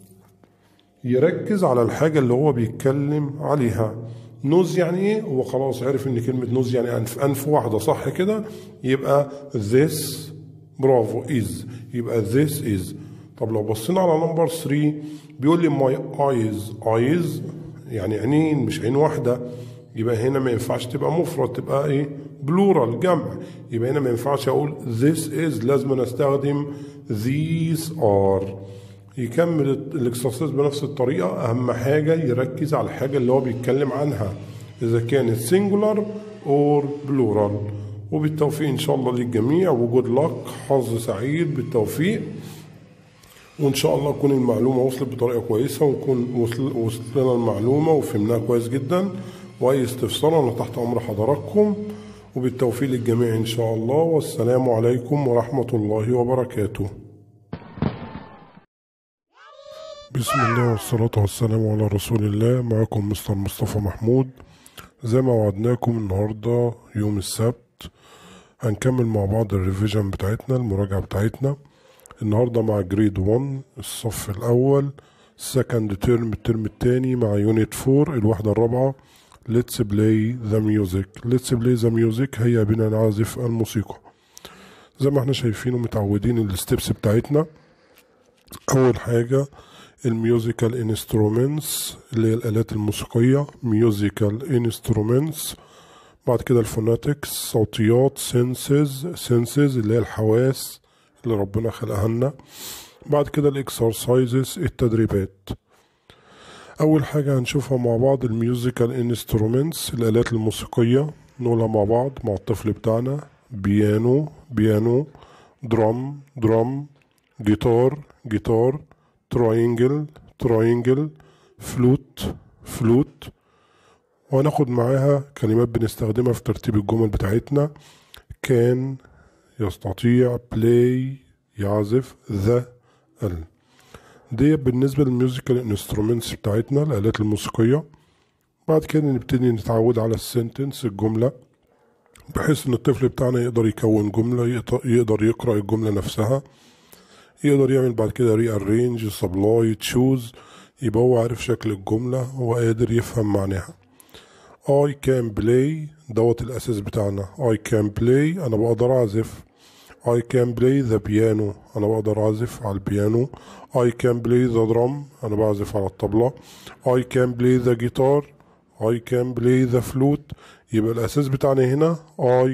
Speaker 1: يركز على الحاجة اللي هو بيتكلم عليها. نوز يعني ايه؟ هو خلاص عرف ان كلمة نوز يعني انف واحدة، صح كده؟ يبقى this برافو is، يبقى this is. طب لو بصينا على نمبر 3 بيقول لي my eyes يعني عينين مش عين واحدة، يبقى هنا ما ينفعش تبقى مفرد، تبقى ايه؟ بلورال جمع. يبقى هنا ما ينفعش اقول this is، لازم استخدم these are. يكمل الاكسرسايز بنفس الطريقة، أهم حاجة يركز على الحاجة اللي هو بيتكلم عنها إذا كانت سينجولار أو بلورال. وبالتوفيق إن شاء الله للجميع، وجود لك، حظ سعيد بالتوفيق، وإن شاء الله تكون المعلومة وصلت بطريقة كويسة، ونكون وصلت لنا المعلومة وفهمناها كويس جدا. وأي استفسار أنا تحت أمر حضراتكم، وبالتوفيق للجميع إن شاء الله. والسلام عليكم ورحمة الله وبركاته. بسم الله والصلاة والسلام على رسول الله. معكم مستر مصطفى محمود. زي ما وعدناكم النهاردة يوم السبت هنكمل مع بعض الريفيجن بتاعتنا، المراجعة بتاعتنا النهاردة مع جريد 1 الصف الأول سكند ترم الترم التاني مع يونت 4 الوحدة الرابعة. Let's play the music. Let's play the music هيا بنا نعزف الموسيقى. زي ما احنا شايفين ومتعودين الستبس بتاعتنا. أول حاجة الميوزيكال انسترومنتس اللي هي الآلات الموسيقية musical instruments. بعد كده الفوناتكس صوتيات senses اللي هي الحواس اللي ربنا خلقها لنا. بعد كده الاكسرسايزز التدريبات. أول حاجة هنشوفها مع بعض الميوزيكال انسترومنتس الآلات الموسيقية، نقولها مع بعض مع الطفل بتاعنا. بيانو درام جيتار تراينجل فلوت. وهناخد معاها كلمات بنستخدمها في ترتيب الجمل بتاعتنا. كان يستطيع بلاي يعزف دي بالنسبة للميوزيكال انسترومنتس بتاعتنا الآلات الموسيقية. بعد كده نبتدي نتعود على السنتنس الجملة، بحيث ان الطفل بتاعنا يقدر يكون جملة، يقدر يقرأ الجملة نفسها، يقدر يعمل بعد كده rearrange سبلاي تشوز، يبقى هو عارف شكل الجملة وقادر يفهم معناها. I can play دوت الأساس بتاعنا. I can play أنا بقدر أعزف. I can play the piano أنا بقدر أعزف على البيانو. I can play the drum أنا بعزف على الطبلة. I can play the guitar I can play the flute. يبقى الأساس بتاعنا هنا I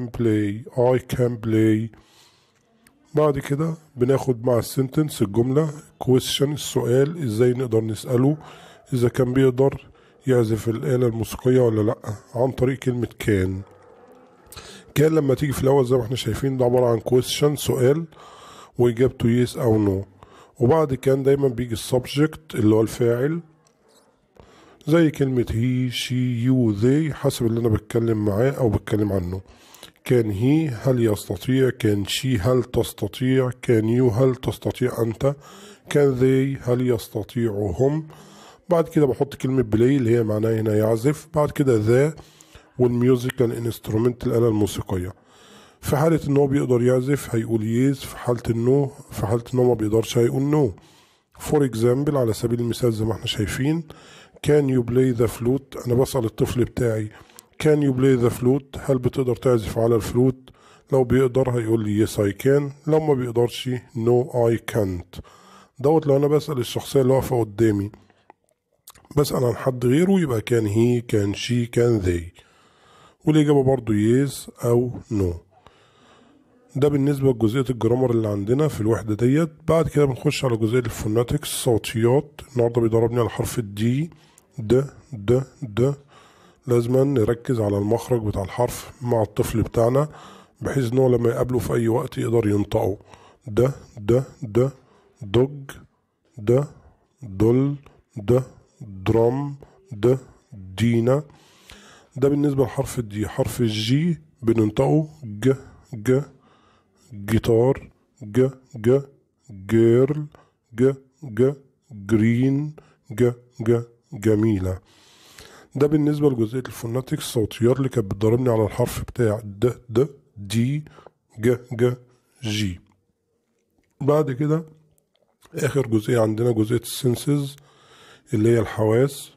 Speaker 1: can play. بعد كده بناخد مع السنتنس الجملة question السؤال، ازاي نقدر نسأله إذا كان بيقدر يعزف الآلة الموسيقية ولا لأ، عن طريق كلمة كان لما تيجي في الأول زي ما احنا شايفين ده عبارة عن question سؤال وإجابته yes أو no. وبعد كان دايما بيجي السبجكت اللي هو الفاعل، زي كلمة he she you they حسب اللي أنا بتكلم معاه أو بتكلم عنه. كان he هل يستطيع، كان she هل تستطيع، كان you هل تستطيع أنت، كان they هل يستطيعوا هم. بعد كده بحط كلمة بلاي اللي هي معناها هنا يعزف. بعد كده ذا والميوزيكال انسترومنت الآلة الموسيقية. في حالة ان هو بيقدر يعزف هيقول يس، في حالة انه ما بيقدرش هيقول نو. فور اكزامبل على سبيل المثال زي ما احنا شايفين can you play the flute أنا بسأل الطفل بتاعي can you play the flute هل بتقدر تعزف على الفلوت. لو بيقدر هيقول لي yes I can، لو ما بيقدرش no I can't. دوت لو أنا بسأل الشخصية اللي واقفة قدامي. بسأل عن حد غيره يبقى كان he كان she كان they، والإجابة برضو yes أو no. ده بالنسبة لجزئية الجرامر اللي عندنا في الوحدة ديت. بعد كده بنخش على جزئية الفوناتكس صوتيات. النهاردة بيضربني على حرف الدي د. لازم نركز على المخرج بتاع الحرف مع الطفل بتاعنا، بحيث انه لما يقابله في اي وقت يقدر ينطقه. د دوج دل درام دينا. ده بالنسبة لحرف الدي. حرف الجي بننطقه ج جيتار جيرل جرين جميلة. ده بالنسبة لجزئية الفوناتكس الصوتيات اللي كانت بتضربني على الحرف بتاع د دي جي. بعد كده آخر جزئية عندنا جزئية السنسز اللي هي الحواس.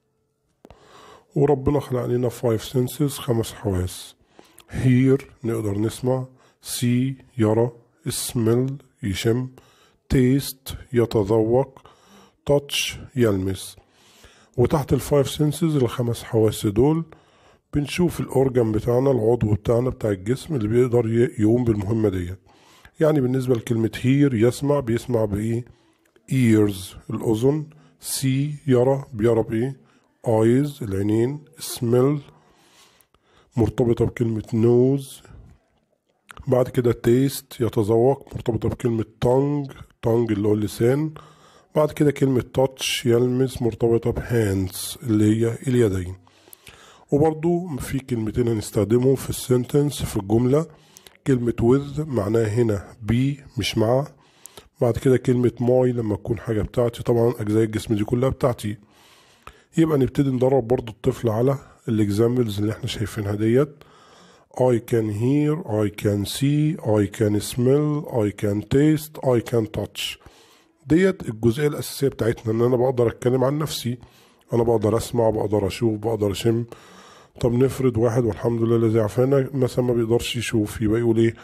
Speaker 1: وربنا خلق لنا 5 senses 5 حواس. hear نقدر نسمع، see يرى، smell يشم، taste يتذوق، touch يلمس. وتحت ال5 senses ال5 حواس دول بنشوف الأورجان بتاعنا العضو بتاعنا بتاع الجسم اللي بيقدر يقوم بالمهمة دي. يعني بالنسبة لكلمة hear يسمع، بيسمع بإيه؟ ears الأذن. see يرى، بيرى بإيه؟ eyes العينين. smell مرتبطة بكلمة nose. بعد كده taste يتذوق مرتبطة بكلمة tongue اللي هو اللسان. بعد كده كلمة touch يلمس مرتبطة بhands اللي هي اليدين. وبرضو في كلمتين هنستخدمهم في السنتنس في الجملة. كلمة with معناها هنا بي مش مع. بعد كده كلمة my لما تكون حاجة بتاعتي، طبعا أجزاء الجسم دي كلها بتاعتي. يبقى نبتدي ندرب برضو الطفل على الاكزامبلز اللي احنا شايفينها ديت. I can hear, I can see, I can smell, I can taste, I can touch. ديت الجزئية الأساسية بتاعتنا، إن أنا بقدر أتكلم عن نفسي، أنا بقدر أسمع، بقدر أشوف، بقدر أشم. طب نفرض واحد والحمد لله الذي عافانا مثلا ما بيقدرش يشوف، يبقى يقول إيه؟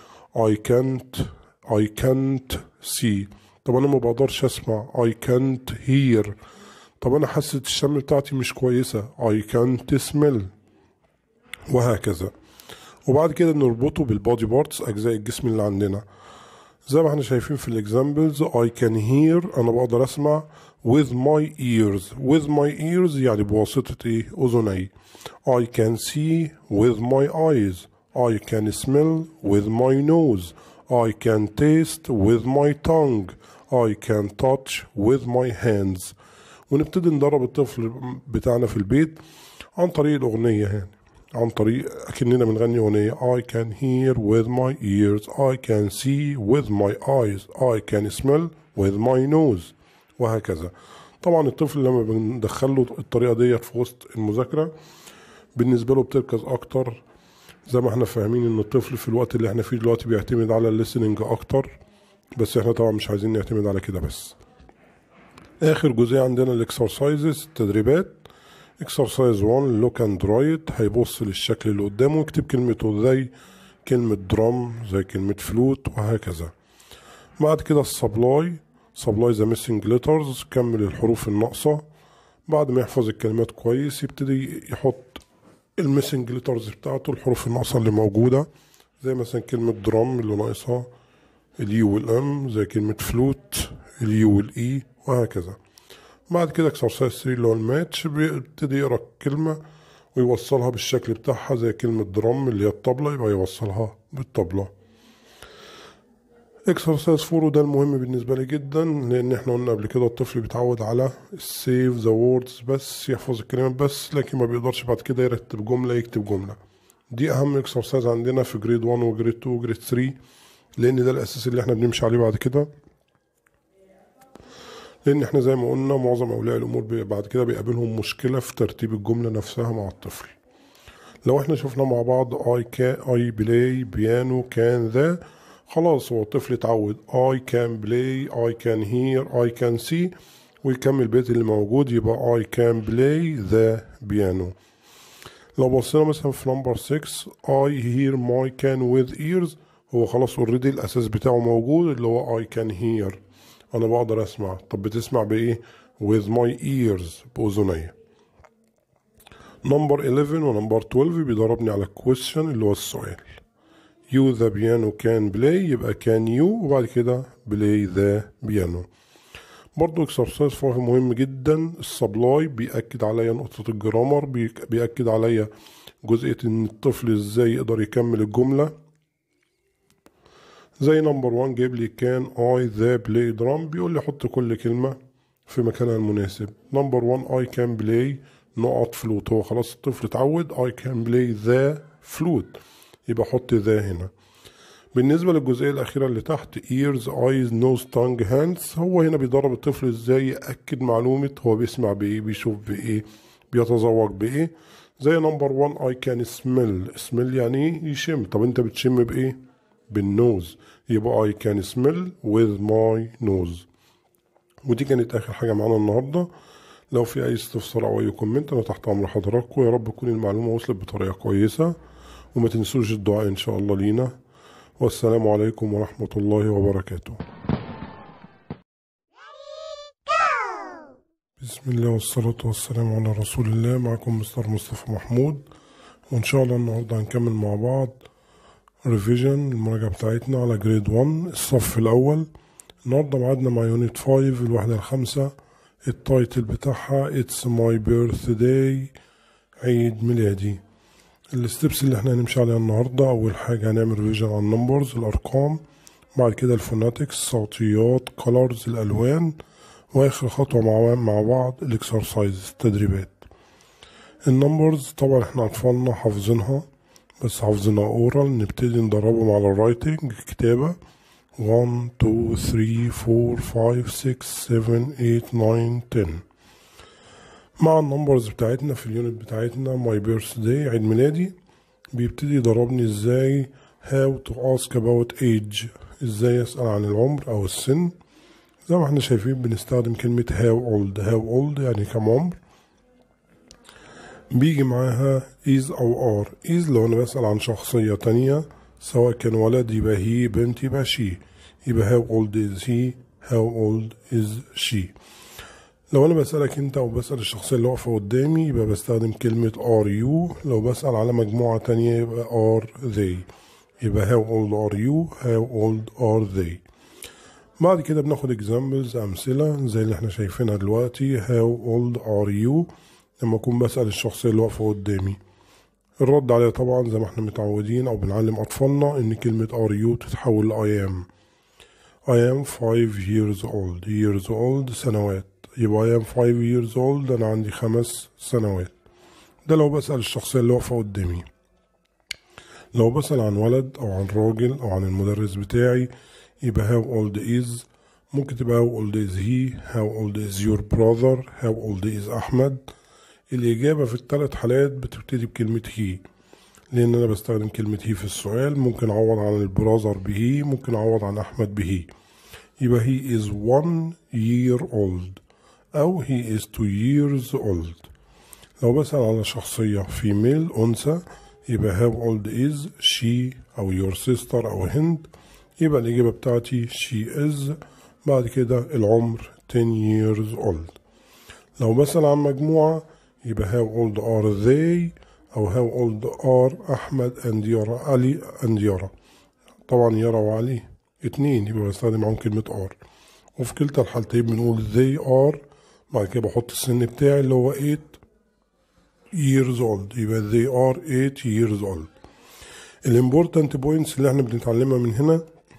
Speaker 1: I can't see. طب أنا ما بقدرش أسمع، I can't hear. طب أنا حاسة الشم بتاعتي مش كويسة، I can't smell. وهكذا. وبعد كده نربطه بالبودي بارتس، أجزاء الجسم اللي عندنا زي ما احنا شايفين في الاكزامبلز. I can hear، أنا بقدر أسمع with my ears يعني بواسطة إيه؟ أذني. I can see with my eyes. I can smell with my nose. I can taste with my tongue. I can touch with my hands. ونبتدي ندرب الطفل بتاعنا في البيت عن طريق الأغنية، يعني عن طريق أكننا بنغني أغنية. I can hear with my ears. I can see with my eyes. I can smell with my nose. وهكذا. طبعا الطفل لما بندخله الطريقة ديت في وسط المذاكرة بالنسبة له بتركز أكتر. زي ما احنا فاهمين إن الطفل في الوقت اللي احنا فيه دلوقتي بيعتمد على الليسننج أكتر، بس احنا طبعا مش عايزين نعتمد على كده بس. آخر جزئية عندنا الإكسرسايزز، التدريبات. اكسرسايز 1 لوك اند رايت، هيبص للشكل اللي قدامه ويكتب كلمته زي كلمة درام، زي كلمة فلوت، وهكذا. بعد كده السبلاي ذا ميسنج ليترز، كمل الحروف الناقصة. بعد ما يحفظ الكلمات كويس يبتدي يحط الميسنج ليترز بتاعته، الحروف الناقصة اللي موجودة، زي مثلا كلمة درام اللي ناقصها اليو والام، زي كلمة فلوت اليو والاي، وهكذا. بعد كده اكسرسايز 3 اللي هو الماتش، بيبتدي يقرا الكلمة ويوصلها بالشكل بتاعها، زي كلمة درام اللي هي الطبلة يبقى يوصلها بالطبلة. اكسرسايز 4 وده المهم بالنسبة لي جدا، لأن احنا قلنا قبل كده الطفل بيتعود على سيف ذا ووردز بس، يحفظ الكلمات بس، لكن ما بيقدرش بعد كده يرتب جملة، يكتب جملة. دي أهم اكسرسايز عندنا في جريد 1 وجريد 2 وجريد 3، لأن ده الأساس اللي احنا بنمشي عليه بعد كده. لأن احنا زي ما قلنا معظم أولياء الأمور بعد كده بيقابلهم مشكلة في ترتيب الجملة نفسها مع الطفل. لو احنا شفنا مع بعض I play piano can the، خلاص هو الطفل اتعود I can play I can hear I can see، ويكمل البيت اللي موجود يبقى I can play the piano. لو بصينا مثلا في نمبر 6 I hear my can with ears، هو خلاص اوريدي الأساس بتاعه موجود اللي هو I can hear، أنا بقدر أسمع. طب بتسمع بإيه؟ with my ears، بأذني. نمبر 11 ونمبر 12 بيضربني على question اللي هو السؤال. you the piano can play، يبقى can you وبعد كده play the piano. برضو exercise 5 مهم جدا، السبلاي بيأكد عليا نقطة الجرامر، بيأكد عليا جزئية إن الطفل إزاي يقدر يكمل الجملة. زي نمبر 1 جايب لي كان I the play drum، بيقول لي حط كل كلمة في مكانها المناسب. نمبر 1 I can play نقط فلوت، هو خلاص الطفل اتعود I can play the flute، يبقى حط ذا هنا. بالنسبة للجزئية الأخيرة اللي تحت ears eyes nose tongue hands، هو هنا بيدرب الطفل ازاي يأكد معلومة هو بيسمع بإيه، بيشوف بإيه، بيتذوق بإيه. زي نمبر 1 I can smell يعني ايه؟ يشم. طب انت بتشم بإيه؟ بالنوز، يبقى I can smell with my nose. ودي كانت آخر حاجة معانا النهاردة. لو في أي استفسار أو أي كومنت أنا تحت أمر حضراتكم. يا رب تكون المعلومة وصلت بطريقة كويسة، وما تنسوش الدعاء إن شاء الله لينا. والسلام عليكم ورحمة الله وبركاته. بسم الله والصلاة والسلام على رسول الله. معكم مستر مصطفى محمود، وإن شاء الله النهاردة هنكمل مع بعض ريفيجن المراجعة بتاعتنا على جريد 1 الصف الأول. النهاردة معادنا مع يونت 5 الوحدة الخامسة، التايتل بتاعها It's my birthday، عيد ميلادي. الستبس اللي احنا هنمشي عليها النهاردة، أول حاجة هنعمل ريفيجن على النمبرز الأرقام، بعد كده الفوناتكس الصوتيات، colors الألوان، وآخر خطوة مع بعض الإكسرسايز التدريبات. النمبرز طبعا احنا أطفالنا حافظينها، بس حافظينها أورال، نبتدي ندربهم على الرايتنج الكتابة 1 2 3 4 5 6 7 8 9 10. مع النمبرز بتاعتنا في اليونت بتاعتنا ماي بيرث داي عيد ميلادي، بيبتدي يدربني ازاي how to ask about age، ازاي اسأل عن العمر او السن. زي ما احنا شايفين بنستخدم كلمة how old يعني كم عمر. بيجي معاها is أو are. is لو أنا بسأل عن شخصية تانية سواء كان ولد يبقى he، بنت يبقى she، يبقى how old is he، how old is she. لو أنا بسألك أنت أو بسأل الشخصية اللي واقفة قدامي يبقى بستخدم كلمة are you. لو بسأل على مجموعة تانية يبقى are they، يبقى how old are you، how old are they. بعد كده بناخد examples أمثلة زي اللي احنا شايفينها دلوقتي. how old are you لما أكون بسأل الشخصية اللي واقفة قدامي. الرد عليها طبعا زي ما احنا متعودين أو بنعلم أطفالنا إن كلمة are you تتحول ل I am. I am 5 years old. years old سنوات، يبقى I am 5 years old أنا عندي 5 سنوات. ده لو بسأل الشخصية اللي واقفة قدامي. لو بسأل عن ولد أو عن راجل أو عن المدرس بتاعي يبقى how old is. ممكن تبقى how old is he، how old is your brother، how old is أحمد. الإجابة في الثلاث حالات بتبتدي بكلمة هي، لأن أنا بستخدم كلمة هي في السؤال. ممكن أعوض عن البراذر بهي، ممكن أعوض عن أحمد بهي. يبقى he is 1 year old أو he is 2 years old. لو بسأل على شخصية female أنثى يبقى how old is she أو your sister أو هند، يبقى الإجابة بتاعتي she is. بعد كده العمر 10 years old. لو بسأل عن مجموعة يبقى how old are they أو how old are أحمد and يارا، علي and يارا. طبعا يارا وعلي اتنين يبقى بستخدم معاهم كلمة are. وفي كلتا الحالتين بنقول they are، بعد كده بحط السن بتاعي اللي هو 8 years old، يبقى they are 8 years old. الامبورتنت بوينتس اللي احنا بنتعلمها من هنا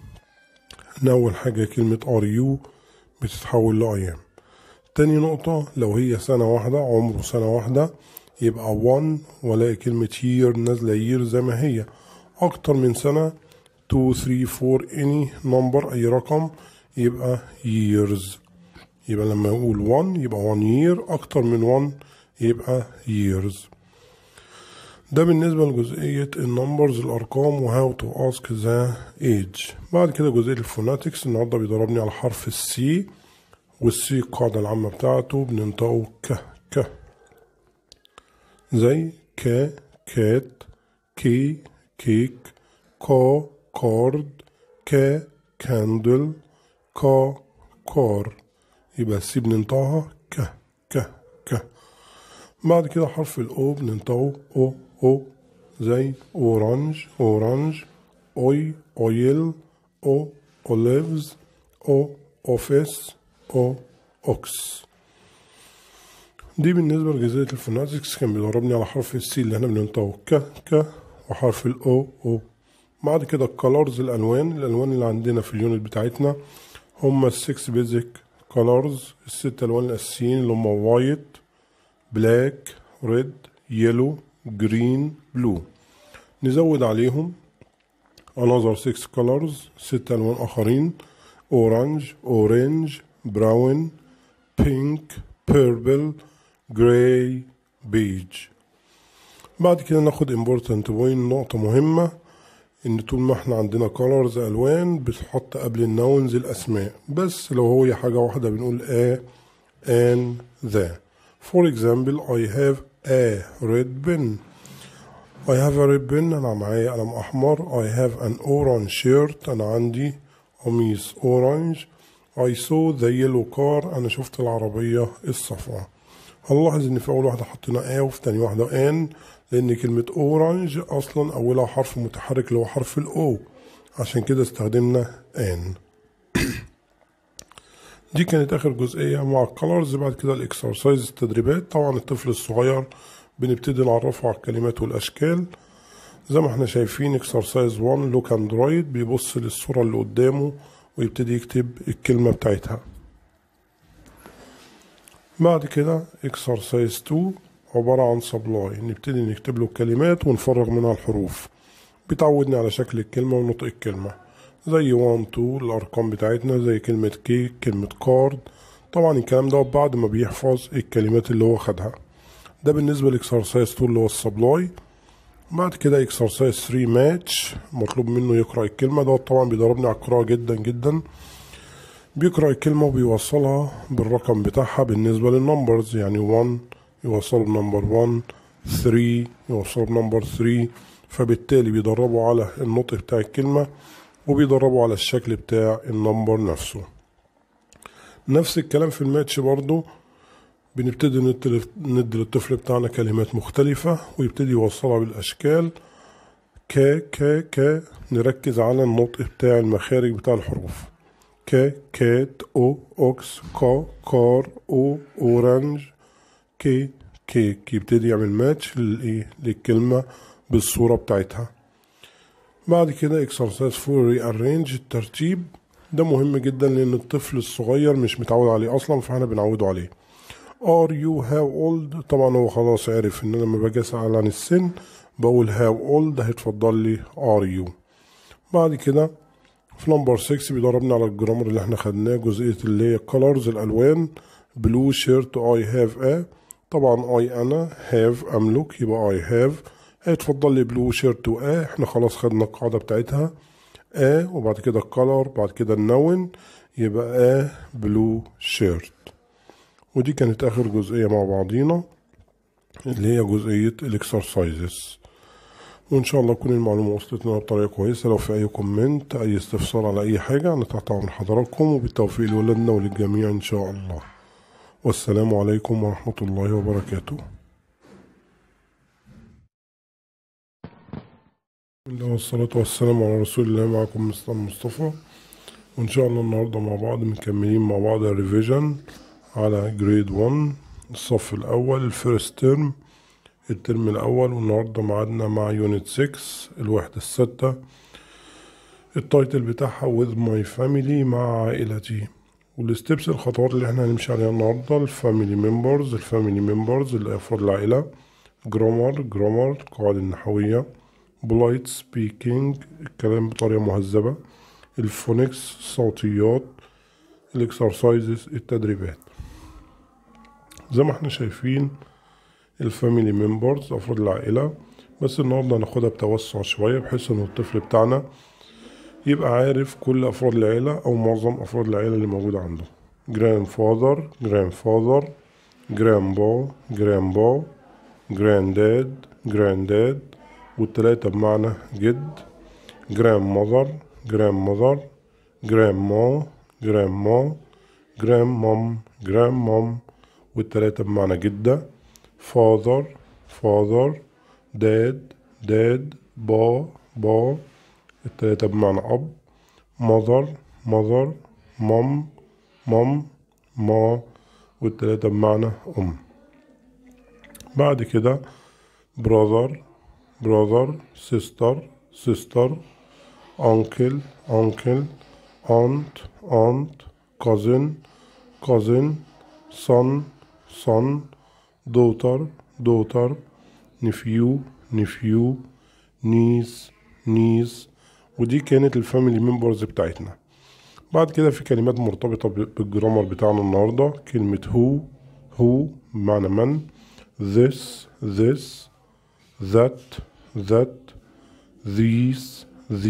Speaker 1: ان اول حاجة كلمة are you بتتحول ل I am. تاني نقطة لو هي سنة واحدة، عمره سنة واحدة، يبقى 1 ولاقي كلمة year نازلة year زي ما هي. أكتر من سنة 2 3 4 any number أي رقم يبقى years. يبقى لما يقول 1 يبقى 1 year، أكتر من 1 يبقى years. ده بالنسبة لجزئية النمبرز الأرقام و how to ask the age. بعد كده جزئية الفوناتكس النهاردة بيضربني على حرف السي، والسي القاعدة العامة بتاعته بننطقه ك زي ك كات، كي كيك، كا كارد، ك كاندل، كا كار. يبقى السي بننطقها ك. بعد كده حرف الأو بننطقه أو زي أورانج أورانج، أوي أويل، أو أوليفز، أو أوفيس، أو أوكس. دي بالنسبة لجزئية الفوناتكس كان بيضربني على حرف السي اللي احنا بننطقه ك وحرف الأو. بعد كده الكالرز الألوان اللي عندنا في اليونت بتاعتنا هما السكس بيزك كالرز، الست ألوان الأساسيين اللي هما وايت، بلاك، ريد، يلو، جرين، بلو. نزود عليهم another 6 colors، 6 ألوان آخرين، أورانج، أورنج، براون، بينك، بيربل، جراي، بيج. بعد كده ناخد important point، نقطة مهمة إن طول ما احنا عندنا colors ألوان بتحط قبل النونز الأسماء، بس لو هي حاجة واحدة بنقول an the. For example I have a red pen. I have a red pen أنا معايا قلم أحمر. I have an orange shirt أنا عندي قميص أورانج. I saw the yellow car أنا شفت العربية الصفراء. هنلاحظ إن في أول واحدة حطينا وفي تاني واحدة an، لأن كلمة أورانج أصلا أولها حرف متحرك اللي هو حرف الأو، عشان كده استخدمنا an. دي كانت آخر جزئية مع الكالرز. بعد كده الإكسرسايز التدريبات. طبعا الطفل الصغير بنبتدي نعرفه على الكلمات والأشكال زي ما احنا شايفين. إكسرسايز 1 لوك اند رايت، بيبص للصورة اللي قدامه ويبتدي يكتب الكلمة بتاعتها. بعد كده إكسرسايز 2 عبارة عن سبلاي، نبتدي نكتب له الكلمات ونفرغ منها الحروف. بتعودني على شكل الكلمة ونطق الكلمة زي 1 2 الأرقام بتاعتنا، زي كلمة كيك، كلمة كارد. طبعا الكلام ده بعد ما بيحفظ الكلمات اللي هو خدها. ده بالنسبة لإكسرسايز 2 اللي هو السبلاي. بعد كده اكسرسايز 3 ماتش، مطلوب منه يقرأ الكلمة. ده طبعا بيدربني على القراءة جدا جدا. بيقرأ الكلمة وبيوصلها بالرقم بتاعها بالنسبة للنمبرز، يعني 1 يوصله بنمبر 1، 3 يوصله بنمبر 3. فبالتالي بيدربوا على النطق بتاع الكلمة وبيدربوا على الشكل بتاع النمبر نفسه. نفس الكلام في الماتش برضو، بنبتدي ندي للطفل بتاعنا كلمات مختلفة ويبتدي يوصلها بالأشكال. ك نركز على النطق بتاع المخارج بتاع الحروف. كات، او اوكس، كار، او اورانج، كيك. يبتدي يعمل ماتش للكلمة بالصورة بتاعتها. بعد كده اكسرسايز 4 ري ارينج، الترتيب. ده مهم جدا لان الطفل الصغير مش متعود عليه اصلا، فاحنا بنعوده عليه. are you how old، طبعا هو خلاص عارف ان انا لما باجي اسال عن السن بقول how old، هيتفضل لي are you. بعد كده في نمبر 6 بيدربني على الجرامر اللي احنا خدناه، جزئية اللي هي colors الالوان. blue shirt I have a، طبعا I انا، have املك، يبقى I have. هيتفضل لي blue shirt و a، احنا خلاص خدنا القاعدة بتاعتها a، وبعد كده الكالر، بعد كده النون، يبقى a blue shirt. ودي كانت اخر جزئية مع بعضينا اللي هي جزئية الاكسرسايزز. وان شاء الله تكون المعلومة وصلت لنا بطريقة كويسة. لو في اي كومنت، اي استفسار على اي حاجة، انا تحت امر حضراتكم، وبالتوفيق لولادنا وللجميع ان شاء الله. والسلام عليكم ورحمة الله وبركاته. بسم الله والصلاة والسلام على رسول الله. معكم مستر مصطفى، وان شاء الله النهاردة مع بعض مكملين مع بعض الريفيجن على جريد 1 الصف الاول، الفيرست ترم، الترم الاول. والنهاردة معادنا مع يونت 6 الوحدة الستة. التايتل بتاعها with my family، مع عائلتي. والستبس، الخطوات اللي احنا هنمشي عليها النهاردة: الفاميلي ممبرز اللي افراد العائلة، جرامر القواعد النحوية، polite speaking الكلام بطريقة مهذبة، الفونكس الصوتيات، الاكسرسايزز التدريبات. زي ما احنا شايفين الفاميلي ممبرز افراد العائلة، بس النهاردة هناخدها بتوسع شوية بحيث ان الطفل بتاعنا يبقى عارف كل افراد العائلة او معظم افراد العائلة اللي موجودة عنده. grandfather grandpa granddad والتلاتة بمعنى جد. grandmother grandmom والتلاتة بمعنى جدة. father dad با التلاتة بمعنى أب. mother mom ما والتلاتة بمعنى أم. بعد كده brother sister uncle aunt cousin son daughter nephew niece. ودي كانت الفاميلي ممبرز بتاعتنا. بعد كده في كلمات مرتبطة بالجرامر بتاعنا النهاردة. كلمة هو بمعنى من، this that these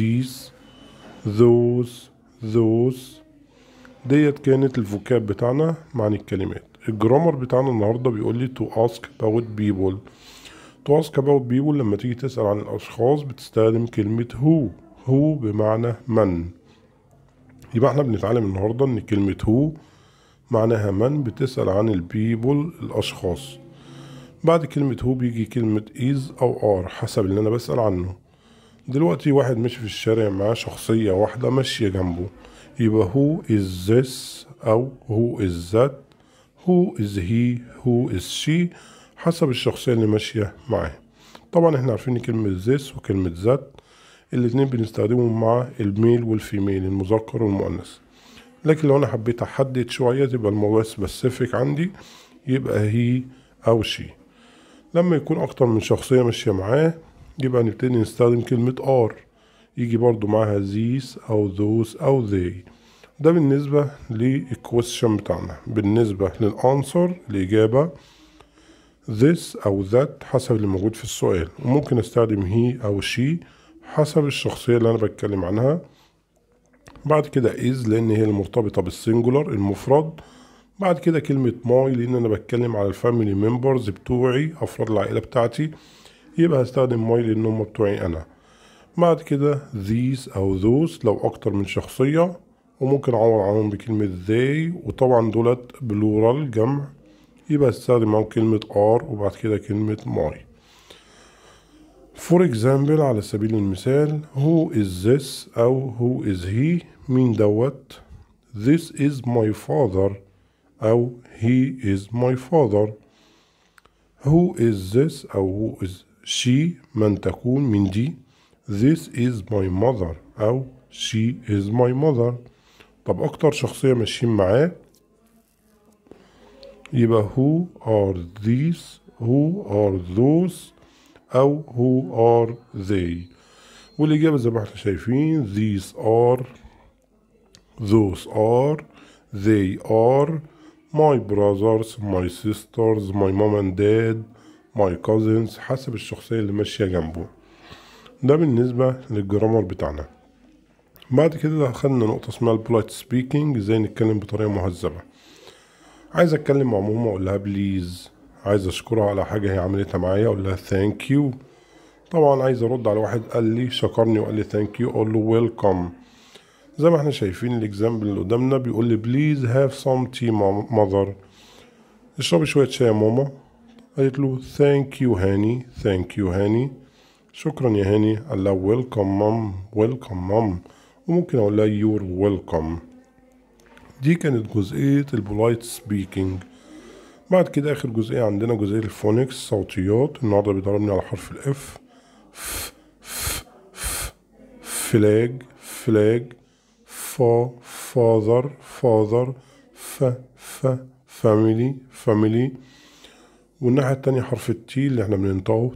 Speaker 1: those. ديت كانت الفوكاب بتاعنا معنى الكلمات. الجرامر بتاعنا النهاردة بيقول لي to ask about people لما تيجي تسأل عن الأشخاص بتستخدم كلمة هو بمعنى من. يبقى احنا بنتعلم النهاردة ان كلمة هو معناها من، بتسأل عن البيبل الأشخاص. بعد كلمة هو بيجي كلمة is أو are حسب اللي أنا بسأل عنه. دلوقتي واحد ماشي في الشارع معاه شخصية واحدة ماشية جنبه، يبقى who is this أو who is that، who is he who is she، حسب الشخصية اللي ماشية معاه. طبعا احنا عارفين كلمة this وكلمة that الاتنين بنستخدمهم مع الميل والفيميل، المذكر والمؤنث. لكن لو انا حبيت احدد شوية تبقى الموضوع سبيسيفيك عندي، يبقى هي او شي. لما يكون اكتر من شخصية ماشية معاه يبقى نبتدي نستخدم كلمة are، يجي برضو معاها these او those او they. ده بالنسبة للكويستشن بتاعنا. بالنسبة للانسر الإجابة this أو that حسب اللي موجود في السؤال، وممكن استخدم he أو she حسب الشخصية اللي أنا بتكلم عنها. بعد كده is لأن هي المرتبطة بالسنجولار المفرد. بعد كده كلمة my لأن أنا بتكلم على الفاميلي ممبرز بتوعي، أفراد العائلة بتاعتي، يبقى هستخدم my لأن هم بتوعي أنا. بعد كده these أو those لو أكتر من شخصية، وممكن أعوض عنهم بكلمة they، وطبعا دولت بلورال جمع، يبقى هستخدم معاهم كلمة are وبعد كده كلمة my. For example على سبيل المثال who is this أو who is he، مين دوت. This is my father أو he is my father. Who is this أو who is she، من تكون من دي. This is my mother أو she is my mother. طب أكتر شخصية ماشيين معاه يبقى who are these who are those أو who are they. والإجابة زي ما احنا شايفين these are those are they are my brothers my sisters my mom and dad my cousins حسب الشخصية اللي ماشية جنبه. ده بالنسبة للجرامر بتاعنا. بعد كده خدنا نقطة اسمها البولايت سبيكينج، ازاي نتكلم بطريقة مهذبة. عايز اتكلم مع ماما اقول لها بليز، عايز اشكرها على حاجة هي عملتها معايا اقول لها ثانك يو. طبعا عايز ارد على واحد قال لي شكرني وقال لي ثانك يو اقول له ويلكم. زي ما احنا شايفين الاكزامبل اللي قدامنا بيقول لي بليز هاف سم تي ماذر، اشربي شوية شاي يا ماما. قالت له ثانك يو هاني ثانك يو هاني، شكرا يا هاني. قال لها ويلكم مام ويلكم مام، وممكن اقول لها يور ويلكم. دي كانت جزئية البولايت سبيكينج. بعد كده اخر جزئية عندنا جزئية الفونكس صوتيات. النهارده بيضربني على حرف الاف. فلاج فلاج، فاذر فاذر، فاميلي فاميلي. والناحية التانية حرف التي اللي احنا بننطقه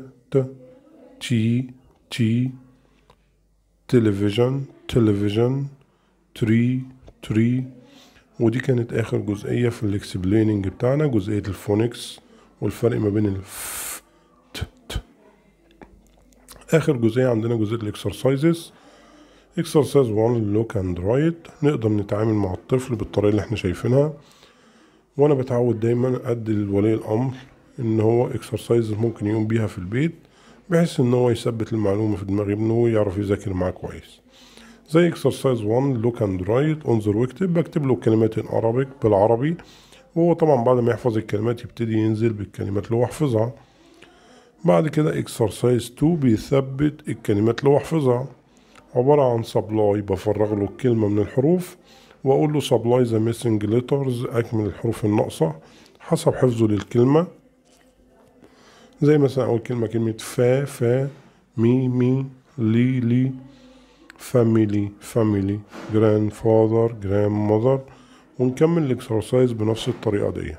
Speaker 1: تي تي. تلفزيون تلفزيون، تري. ودي كانت اخر جزئية في الاكسبليننج بتاعنا، جزئية الفونكس والفرق ما بين الف ت. اخر جزئية عندنا جزئية الاكسرسايزز. اكسرسايز 1 لوك اند رايت، نقدر نتعامل مع الطفل بالطريقة اللي احنا شايفينها. وانا بتعود دايما ادي لولي الامر ان هو اكسرسايز ممكن يقوم بيها في البيت، بحيث ان هو يثبت المعلومة في دماغ ابنه ويعرف يذاكر معاه كويس. زي اكسرسايز 1 لوك اند رايت، انظر واكتب. بكتب له كلمات ان بالعربي، وهو طبعا بعد ما يحفظ الكلمات يبتدي ينزل بالكلمات اللي هو حفظها. بعد كده اكسرسايز 2 بيثبت الكلمات اللي هو حفظها، عبارة عن سبلاي، بفرغ له الكلمة من الحروف واقول له سبلاي ذا ميسنج ليترز، اكمل الحروف الناقصة حسب حفظه للكلمة. زي مثلا اول كلمة فا مي لي family grandfather grandmother، ونكمل الاكسرسايز بنفس الطريقة دي.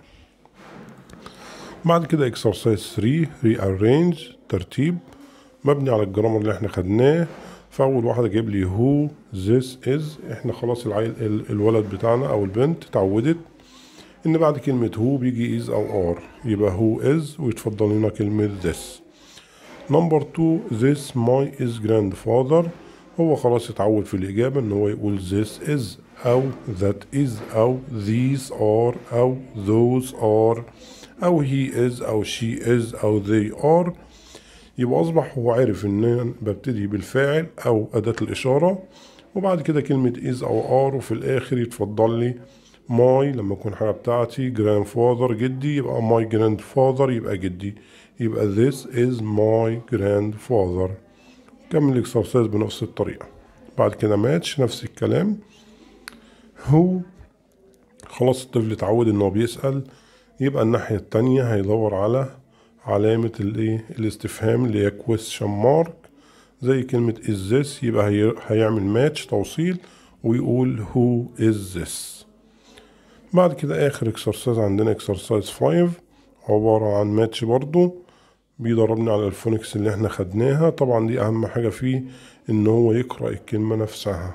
Speaker 1: بعد كده اكسرسايز 3 rearrange ترتيب، مبني على الجرامر اللي احنا خدناه. فأول واحدة جايب لي who this is، احنا خلاص الولد بتاعنا أو البنت اتعودت إن بعد كلمة who بيجي is أو are، يبقى who is ويتفضل لنا كلمة this. نمبر 2 this my is grandfather، هو خلاص اتعود في الإجابة إن هو يقول this is أو that is أو these are أو those are أو he is أو she is أو they are. يبقى أصبح هو عارف إن أنا ببتدي بالفاعل أو أداة الإشارة، وبعد كده كلمة is أو are، وفي الآخر يتفضل لي my لما يكون حاجة بتاعتي grandfather جدي، يبقى my grandfather يبقى جدي، يبقى this is my grandfather. كمل الاكسرسايز بنفس الطريقة. بعد كده ماتش نفس الكلام. هو خلاص الطفل اتعود انه بيسأل، يبقى الناحية التانية هيدور على علامة الاستفهام اللي هي question mark، زي كلمة is this، يبقى هيعمل ماتش توصيل ويقول who is this. بعد كده اخر اكسرسايز عندنا اكسرسايز 5، عبارة عن ماتش برضو، بيدربني على الفونكس اللي احنا خدناها. طبعا دي اهم حاجة فيه ان هو يقرأ الكلمة نفسها.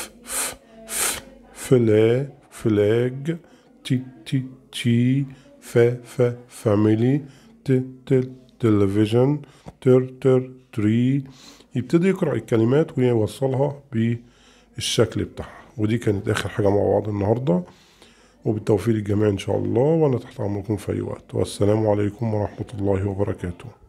Speaker 1: فلاج تي family television tree. يبتدي يقرأ الكلمات ويوصلها بالشكل بتاعها. ودي كانت آخر حاجة مع بعض النهاردة، وبالتوفيق للجميع إن شاء الله، وأنا تحت أمركم في أي وقت. والسلام عليكم ورحمة الله وبركاته.